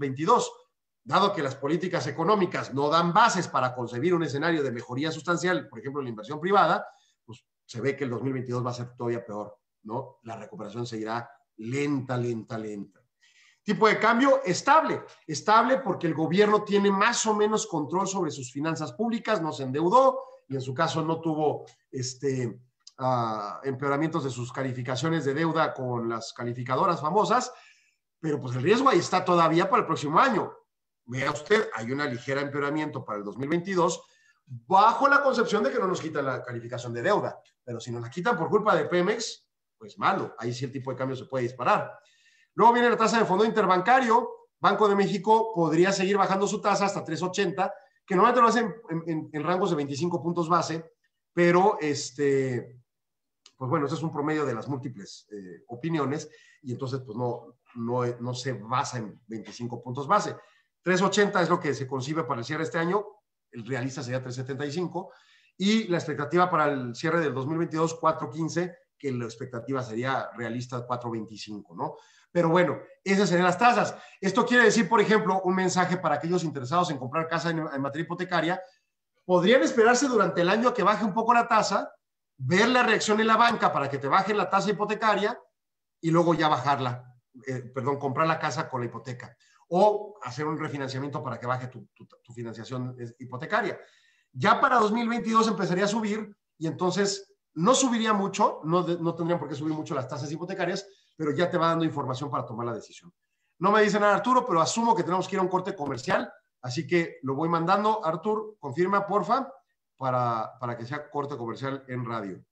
dado que las políticas económicas no dan bases para concebir un escenario de mejoría sustancial, por ejemplo, en la inversión privada, pues se ve que el dos mil veintidós va a ser todavía peor, ¿no? La recuperación seguirá lenta, lenta, lenta. Tipo de cambio estable, estable porque el gobierno tiene más o menos control sobre sus finanzas públicas, no se endeudó y en su caso no tuvo este, uh, empeoramientos de sus calificaciones de deuda con las calificadoras famosas, pero pues el riesgo ahí está todavía para el próximo año. Vea usted, hay un ligero empeoramiento para el dos mil veintidós bajo la concepción de que no nos quitan la calificación de deuda, pero si nos la quitan por culpa de Pemex, pues malo, ahí sí el tipo de cambio se puede disparar. Luego viene la tasa de fondo interbancario, Banco de México podría seguir bajando su tasa hasta tres punto ochenta, que normalmente lo hacen en, en, en rangos de veinticinco puntos base, pero este, pues bueno, ese es un promedio de las múltiples eh, opiniones y entonces pues no, no, no se basa en veinticinco puntos base. tres punto ochenta es lo que se concibe para el cierre de este año, el realista sería tres punto setenta y cinco y la expectativa para el cierre del dos mil veintidós, cuatro punto quince, que la expectativa sería realista cuatro punto veinticinco, ¿no? Pero bueno, esas serían las tasas. Esto quiere decir, por ejemplo, un mensaje para aquellos interesados en comprar casa en, en materia hipotecaria. Podrían esperarse durante el año a que baje un poco la tasa, ver la reacción en la banca para que te bajen la tasa hipotecaria y luego ya bajarla, eh, perdón, comprar la casa con la hipoteca. O hacer un refinanciamiento para que baje tu, tu, tu financiación hipotecaria. Ya para dos mil veintidós empezaría a subir y entonces no subiría mucho, no, no tendrían por qué subir mucho las tasas hipotecarias, pero ya te va dando información para tomar la decisión. No me dicen nada, Arturo, pero asumo que tenemos que ir a un corte comercial, así que lo voy mandando. Artur, confirma, porfa, para, para que sea corte comercial en radio.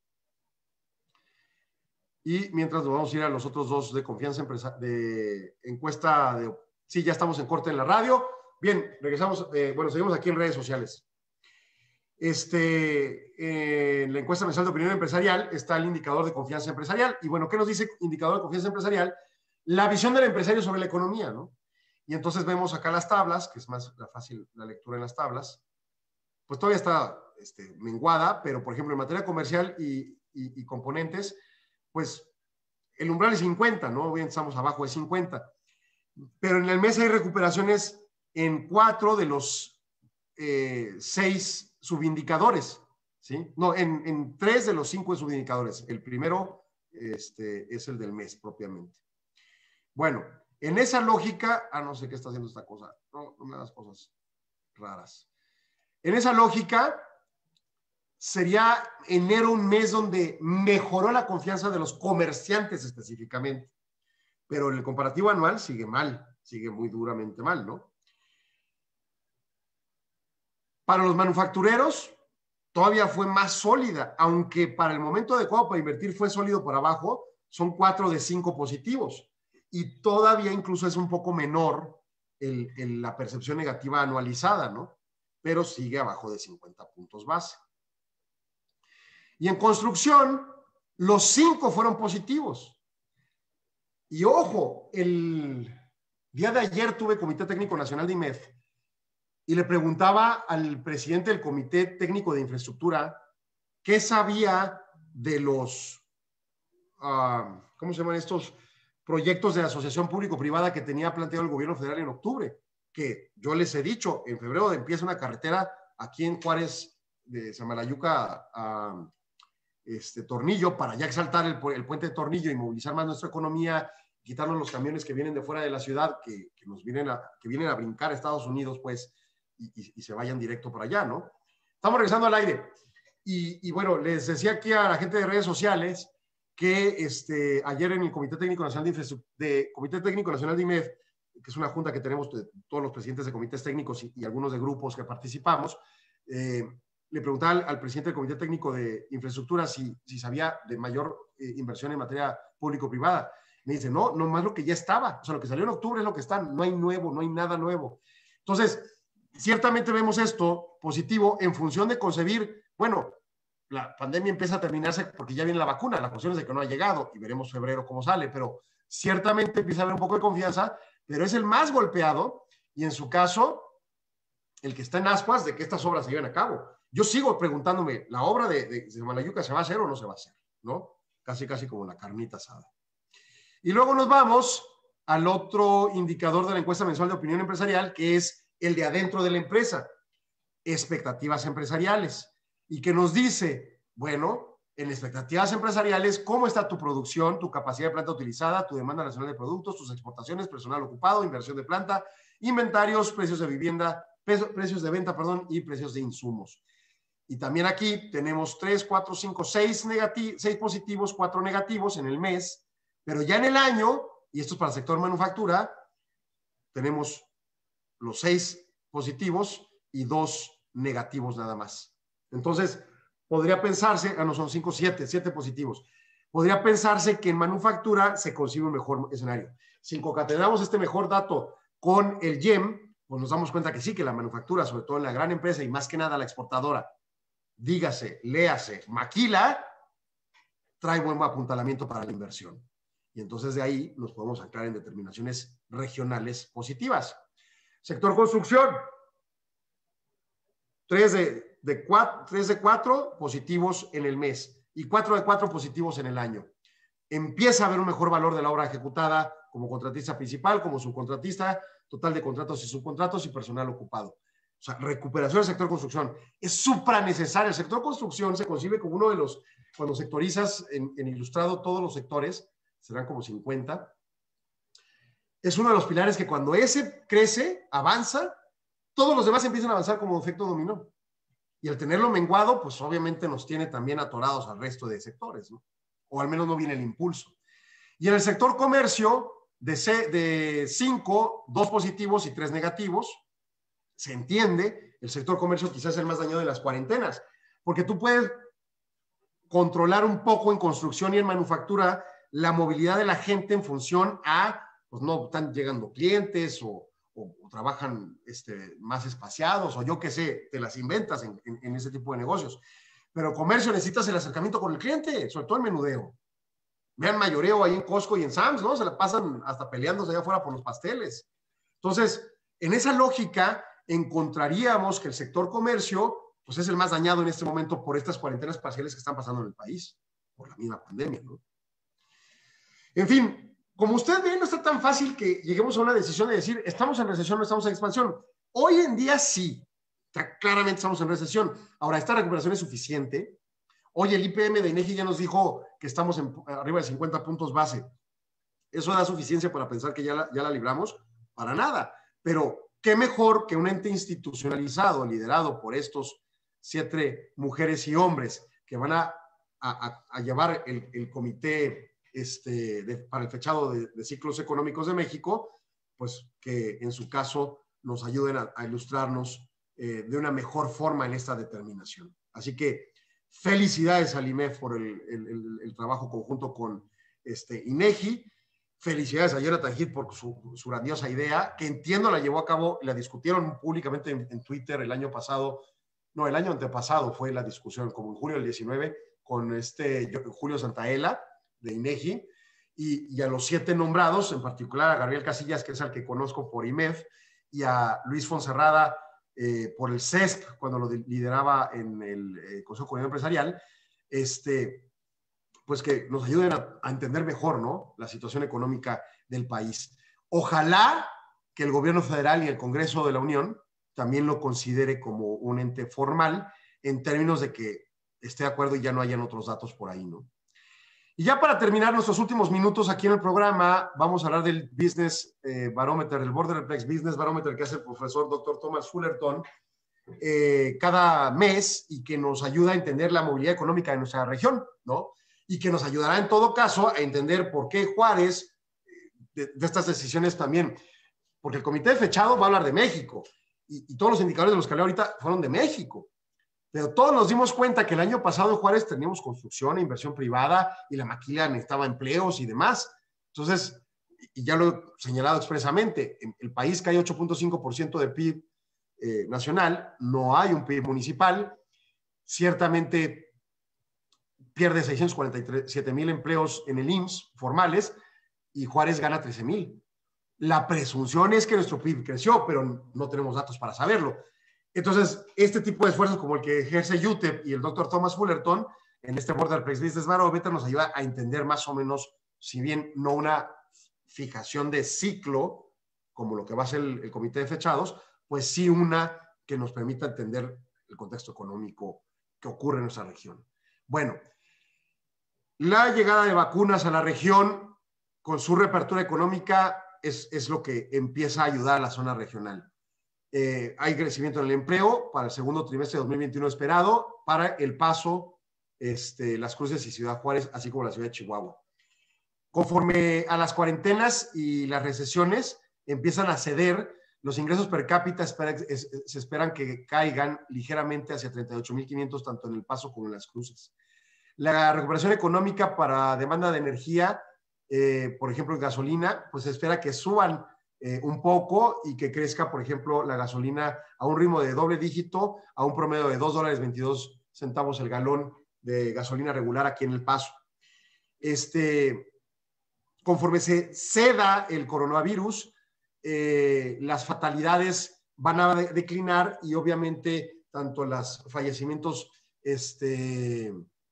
Y mientras nos vamos a ir a los otros dos de confianza empresa, de encuesta de... Sí, ya estamos en corte en la radio. Bien, regresamos, eh, bueno, seguimos aquí en redes sociales. Este, eh, en la encuesta mensual de opinión empresarial está el indicador de confianza empresarial. Y bueno, ¿qué nos dice indicador de confianza empresarial? La visión del empresario sobre la economía, ¿no? Y entonces vemos acá las tablas, que es más fácil la lectura en las tablas. Pues todavía está este, menguada, pero por ejemplo en materia comercial y, y, y componentes, pues el umbral es cincuenta, ¿no? Bien, estamos abajo de cincuenta. Pero en el mes hay recuperaciones en cuatro de los eh, seis subindicadores, ¿sí? No, en, en tres de los cinco subindicadores. El primero este, es el del mes propiamente. Bueno, en esa lógica, ah, no sé qué está haciendo esta cosa, no, no me das cosas raras. En esa lógica, sería enero un mes donde mejoró la confianza de los comerciantes específicamente, pero en el comparativo anual sigue mal, sigue muy duramente mal, ¿no? Para los manufactureros, todavía fue más sólida, aunque para el momento adecuado para invertir fue sólido por abajo, son cuatro de cinco positivos, y todavía incluso es un poco menor el, el, la percepción negativa anualizada, ¿no? Pero sigue abajo de cincuenta puntos base. Y en construcción, los cinco fueron positivos. Y ojo, el día de ayer tuve Comité Técnico Nacional de I M E F y le preguntaba al presidente del Comité Técnico de Infraestructura qué sabía de los, uh, ¿cómo se llaman estos proyectos de asociación público-privada que tenía planteado el gobierno federal en octubre? Que yo les he dicho, en febrero empieza una carretera aquí en Juárez, de Samalayuca a este, Tornillo, para ya exaltar el, el puente de Tornillo y movilizar más nuestra economía, quitarnos los camiones que vienen de fuera de la ciudad, que, que nos vienen a, que vienen a brincar a Estados Unidos, pues, y, y, y se vayan directo para allá, ¿no? Estamos regresando al aire. Y, y bueno, les decía aquí a la gente de redes sociales que este, ayer en el Comité Técnico Nacional de Infraestructura, de Comité Técnico Nacional de I M E F, que es una junta que tenemos de todos los presidentes de comités técnicos y, y algunos de grupos que participamos, eh, le preguntaba al, al presidente del Comité Técnico de Infraestructura si, si sabía de mayor eh, inversión en materia público-privada. Me dice, no, no más lo que ya estaba. O sea, lo que salió en octubre es lo que está. No hay nuevo, no hay nada nuevo. Entonces, ciertamente vemos esto positivo en función de concebir, bueno, la pandemia empieza a terminarse porque ya viene la vacuna. La cuestión es de que no ha llegado y veremos febrero cómo sale, pero ciertamente empieza a haber un poco de confianza, pero es el más golpeado y en su caso, el que está en ascuas de que estas obras se lleven a cabo. Yo sigo preguntándome, ¿la obra de, de, de Samalayuca se va a hacer o no se va a hacer? ¿No? Casi, casi como la carnita asada. Y luego nos vamos al otro indicador de la encuesta mensual de opinión empresarial, que es el de adentro de la empresa, expectativas empresariales, y que nos dice, bueno, en expectativas empresariales, ¿cómo está tu producción, tu capacidad de planta utilizada, tu demanda nacional de productos, tus exportaciones, personal ocupado, inversión de planta, inventarios, precios de vivienda, precios de venta, perdón, y precios de insumos? Y también aquí tenemos tres, cuatro, cinco, seis, seis positivos, cuatro negativos en el mes, pero ya en el año, y esto es para el sector manufactura, tenemos los seis positivos y dos negativos nada más. Entonces, podría pensarse, ah, no, son cinco, siete, siete positivos. Podría pensarse que en manufactura se consigue un mejor escenario. Si concatenamos este mejor dato con el Y E M, pues nos damos cuenta que sí, que la manufactura, sobre todo en la gran empresa y más que nada la exportadora, dígase, léase, maquila, trae buen apuntalamiento para la inversión. Y entonces de ahí nos podemos anclar en determinaciones regionales positivas. Sector construcción, tres de, de, cuatro, tres de cuatro positivos en el mes y cuatro de cuatro positivos en el año. Empieza a haber un mejor valor de la obra ejecutada como contratista principal, como subcontratista, total de contratos y subcontratos y personal ocupado. O sea, recuperación del sector construcción es supra necesaria. El sector construcción se concibe como uno de los, cuando sectorizas en, en ilustrado todos los sectores, serán como cincuenta, es uno de los pilares que cuando ese crece, avanza, todos los demás empiezan a avanzar como efecto dominó. Y al tenerlo menguado, pues obviamente nos tiene también atorados al resto de sectores, ¿no? O al menos no viene el impulso. Y en el sector comercio, de, C, de cinco, dos positivos y tres negativos, se entiende, el sector comercio quizás es el más dañado de las cuarentenas, porque tú puedes controlar un poco en construcción y en manufactura la movilidad de la gente en función a, pues no están llegando clientes o, o, o trabajan este, más espaciados, o yo qué sé, te las inventas en, en, en ese tipo de negocios. Pero comercio necesitas el acercamiento con el cliente, sobre todo el menudeo. Vean mayoreo ahí en Costco y en Sam's, ¿no? Se la pasan hasta peleándose allá afuera por los pasteles. Entonces, en esa lógica, encontraríamos que el sector comercio pues es el más dañado en este momento por estas cuarentenas parciales que están pasando en el país, por la misma pandemia, ¿no? En fin, como usted ve, no está tan fácil que lleguemos a una decisión de decir, ¿estamos en recesión o no estamos en expansión? Hoy en día sí, claramente estamos en recesión. Ahora, ¿esta recuperación es suficiente? Hoy el I P M de INEGI ya nos dijo que estamos en, arriba de cincuenta puntos base. ¿Eso da suficiencia para pensar que ya la, ya la libramos? Para nada. Pero qué mejor que un ente institucionalizado, liderado por estos siete mujeres y hombres que van a, a, a llevar el, el comité este, de, para el fechado de, de ciclos económicos de México, pues que en su caso nos ayuden a, a ilustrarnos eh, de una mejor forma en esta determinación. Así que felicidades al I M E F por el, el, el, el trabajo conjunto con este, INEGI. Felicidades a Jonathan Heath por su, su grandiosa idea, que entiendo la llevó a cabo, la discutieron públicamente en, en Twitter el año pasado, no, el año antepasado fue la discusión, como en julio del diecinueve, con este Julio Santaella de INEGI, y, y a los siete nombrados, en particular a Gabriel Casillas, que es el que conozco por I M E F, y a Luis Fonserrada eh, por el C E S C, cuando lo lideraba en el eh, Consejo Coordinador Empresarial, este, pues que nos ayuden a, a entender mejor, ¿no?, la situación económica del país. Ojalá que el gobierno federal y el Congreso de la Unión también lo considere como un ente formal en términos de que esté de acuerdo y ya no hayan otros datos por ahí, ¿no? Y ya para terminar nuestros últimos minutos aquí en el programa, vamos a hablar del Business eh, Barometer, el Borderplex Business Barometer que hace el profesor doctor Thomas Fullerton eh, cada mes y que nos ayuda a entender la movilidad económica de nuestra región, ¿no? Y que nos ayudará en todo caso a entender por qué Juárez, de, de estas decisiones también, porque el comité de fechado va a hablar de México, y, y todos los indicadores de los que hablé ahorita fueron de México. Pero todos nos dimos cuenta que el año pasado en Juárez teníamos construcción e inversión privada y la maquila necesitaba empleos y demás. Entonces, y ya lo he señalado expresamente, en el país que hay ocho punto cinco por ciento de P I B eh, nacional, no hay un P I B municipal, ciertamente pierde seiscientos cuarenta y siete mil empleos en el I M S S formales y Juárez gana trece mil. La presunción es que nuestro P I B creció, pero no tenemos datos para saberlo. Entonces, este tipo de esfuerzos como el que ejerce U T E P y el doctor Thomas Fullerton en este Borderplex Business Barometer nos ayuda a entender más o menos, si bien no una fijación de ciclo, como lo que va a ser el, el comité de fechados, pues sí una que nos permita entender el contexto económico que ocurre en nuestra región. Bueno, la llegada de vacunas a la región con su reapertura económica es, es lo que empieza a ayudar a la zona regional. Eh, hay crecimiento en el empleo para el segundo trimestre de dos mil veintiuno esperado para El Paso, este, Las Cruces y Ciudad Juárez, así como la ciudad de Chihuahua. Conforme a las cuarentenas y las recesiones empiezan a ceder, los ingresos per cápita espera, es, se esperan que caigan ligeramente hacia treinta y ocho mil quinientos tanto en El Paso como en Las Cruces. La recuperación económica para demanda de energía, eh, por ejemplo, en gasolina, pues se espera que suban Eh, un poco y que crezca, por ejemplo, la gasolina a un ritmo de doble dígito, a un promedio de dos dólares veintidós centavos el galón de gasolina regular aquí en El Paso. Este, conforme se ceda el coronavirus, eh, las fatalidades van a de declinar y obviamente tanto los fallecimientos este,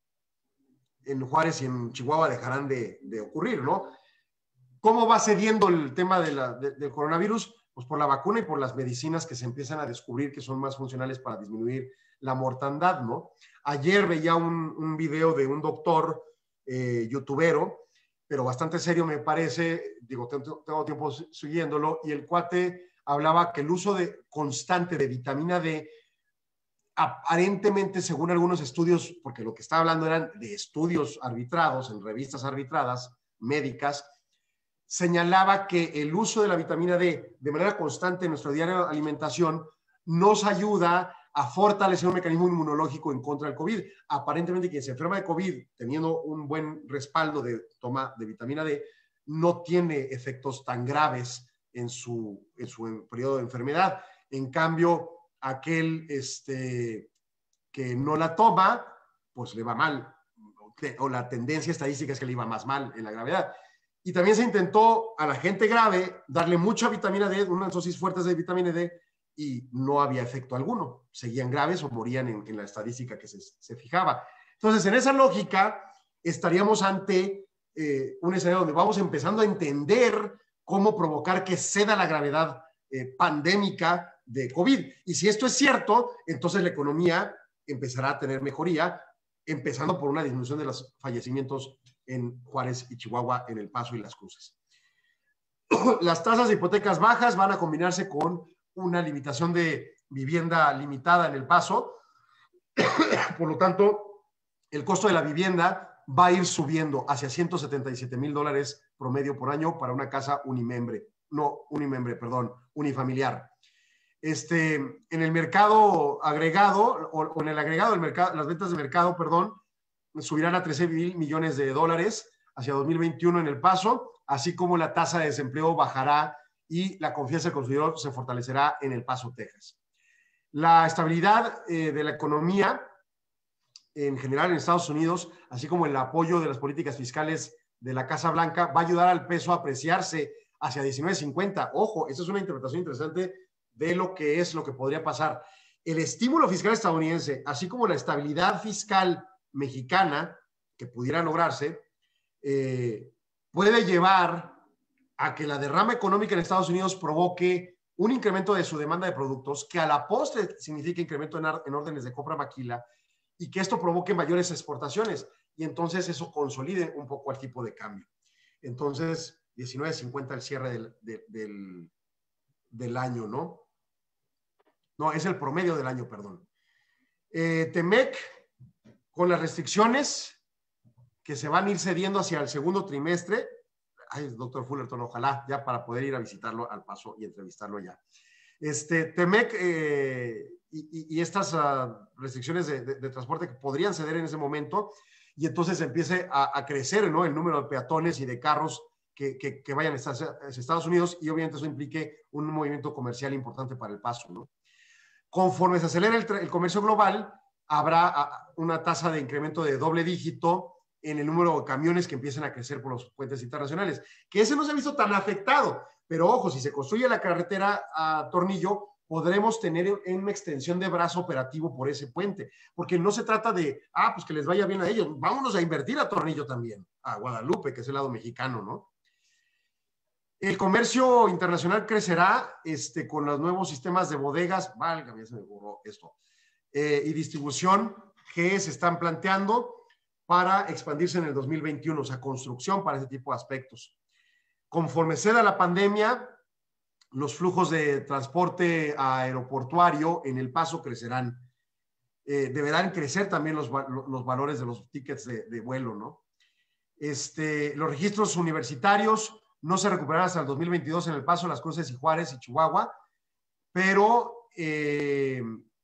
en Juárez y en Chihuahua dejarán de, de ocurrir, ¿no? ¿Cómo va cediendo el tema de la, de, del coronavirus? Pues por la vacuna y por las medicinas que se empiezan a descubrir que son más funcionales para disminuir la mortandad, ¿no? Ayer veía un, un video de un doctor eh, youtubero, pero bastante serio me parece, digo, tengo, tengo tiempo siguiéndolo, y el cuate hablaba que el uso de, constante de vitamina D, aparentemente, según algunos estudios, porque lo que estaba hablando eran de estudios arbitrados, en revistas arbitradas, médicas, señalaba que el uso de la vitamina D de manera constante en nuestra diaria alimentación nos ayuda a fortalecer un mecanismo inmunológico en contra del COVID. Aparentemente, quien se enferma de COVID teniendo un buen respaldo de toma de vitamina D no tiene efectos tan graves en su, en su periodo de enfermedad. En cambio, aquel este, que no la toma, pues le va mal, o la tendencia estadística es que le iba más mal en la gravedad. Y también se intentó a la gente grave darle mucha vitamina D, unas dosis fuertes de vitamina D, y no había efecto alguno. Seguían graves o morían en, en la estadística que se, se fijaba. Entonces, en esa lógica, estaríamos ante eh, un escenario donde vamos empezando a entender cómo provocar que ceda la gravedad eh, pandémica de COVID. Y si esto es cierto, entonces la economía empezará a tener mejoría, empezando por una disminución de los fallecimientos en Juárez y Chihuahua, en El Paso y Las Cruces. Las tasas de hipotecas bajas van a combinarse con una limitación de vivienda limitada en El Paso. Por lo tanto, el costo de la vivienda va a ir subiendo hacia ciento setenta y siete mil dólares promedio por año para una casa unimembre, no unimembre, perdón, unifamiliar. Este, en el mercado agregado, o, o en el agregado del mercado, las ventas de mercado, perdón, subirán a trece mil millones de dólares hacia dos mil veintiuno en El Paso, así como la tasa de desempleo bajará y la confianza del consumidor se fortalecerá en El Paso, Texas. La estabilidad eh, de la economía en general en Estados Unidos, así como el apoyo de las políticas fiscales de la Casa Blanca, va a ayudar al peso a apreciarse hacia diecinueve cincuenta. Ojo, esa es una interpretación interesante de lo que es lo que podría pasar. El estímulo fiscal estadounidense, así como la estabilidad fiscal mexicana que pudiera lograrse, eh, puede llevar a que la derrama económica en Estados Unidos provoque un incremento de su demanda de productos que a la postre significa incremento en, en órdenes de compra maquila y que esto provoque mayores exportaciones y entonces eso consolide un poco el tipo de cambio. Entonces, diecinueve cincuenta el cierre del, de, del, del año, ¿no? No, es el promedio del año, perdón. Eh, Temec, con las restricciones que se van a ir cediendo hacia el segundo trimestre, ay, doctor Fullerton, ojalá, ya para poder ir a visitarlo al Paso y entrevistarlo ya. Este, Temec eh, y, y estas uh, restricciones de, de, de transporte que podrían ceder en ese momento, y entonces empiece a, a crecer, ¿no?, el número de peatones y de carros que, que, que vayan a Estados Unidos, y obviamente eso implique un movimiento comercial importante para El Paso, ¿no? Conforme se acelera el, el comercio global, habrá una tasa de incremento de doble dígito en el número de camiones que empiecen a crecer por los puentes internacionales, que ese no se ha visto tan afectado, pero ojo, si se construye la carretera a Tornillo, podremos tener una extensión de brazo operativo por ese puente, porque no se trata de, ah, pues que les vaya bien a ellos, vámonos a invertir a Tornillo también, a Guadalupe, que es el lado mexicano, ¿no? El comercio internacional crecerá este, con los nuevos sistemas de bodegas, valga, ya se me borró esto, eh, y distribución que se están planteando para expandirse en el dos mil veintiuno, o sea, construcción para ese tipo de aspectos. Conforme ceda la pandemia, los flujos de transporte aeroportuario en El Paso crecerán. Eh, deberán crecer también los, los valores de los tickets de, de vuelo, ¿no? Este, los registros universitarios no se recuperarán hasta el dos mil veintidós en El Paso, Las Cruces y Juárez y Chihuahua, pero eh,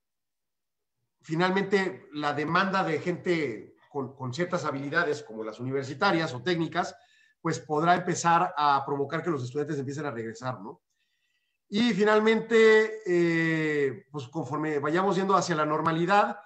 finalmente la demanda de gente con, con ciertas habilidades, como las universitarias o técnicas, pues podrá empezar a provocar que los estudiantes empiecen a regresar, ¿no? Y finalmente, eh, pues conforme vayamos yendo hacia la normalidad,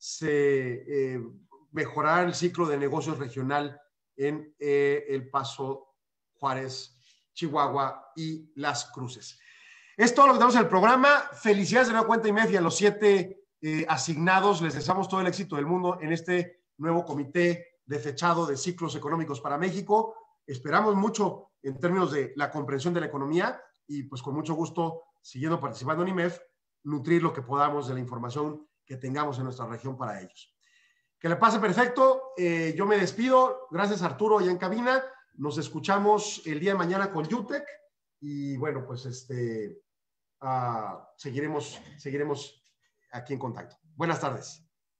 se eh, mejorará el ciclo de negocios regional en eh, El Paso, Juárez, Chihuahua y Las Cruces. Es todo lo que tenemos en el programa. Felicidades de nueva cuenta I M E F y a los siete eh, asignados. Les deseamos todo el éxito del mundo en este nuevo comité de fechado de ciclos económicos para México. Esperamos mucho en términos de la comprensión de la economía y pues con mucho gusto, siguiendo participando en I M E F, nutrir lo que podamos de la información que tengamos en nuestra región para ellos. Que le pase perfecto. Eh, yo me despido. Gracias, Arturo, ya en cabina. Nos escuchamos el día de mañana con Yutec y bueno, pues este, uh, seguiremos, seguiremos aquí en contacto. Buenas tardes.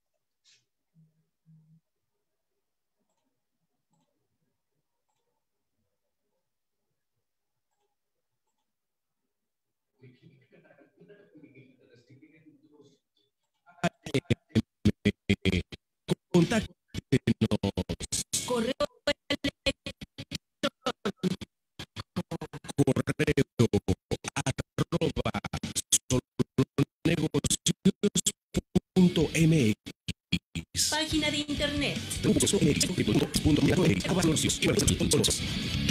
Contáctenos. Correo correo página de internet.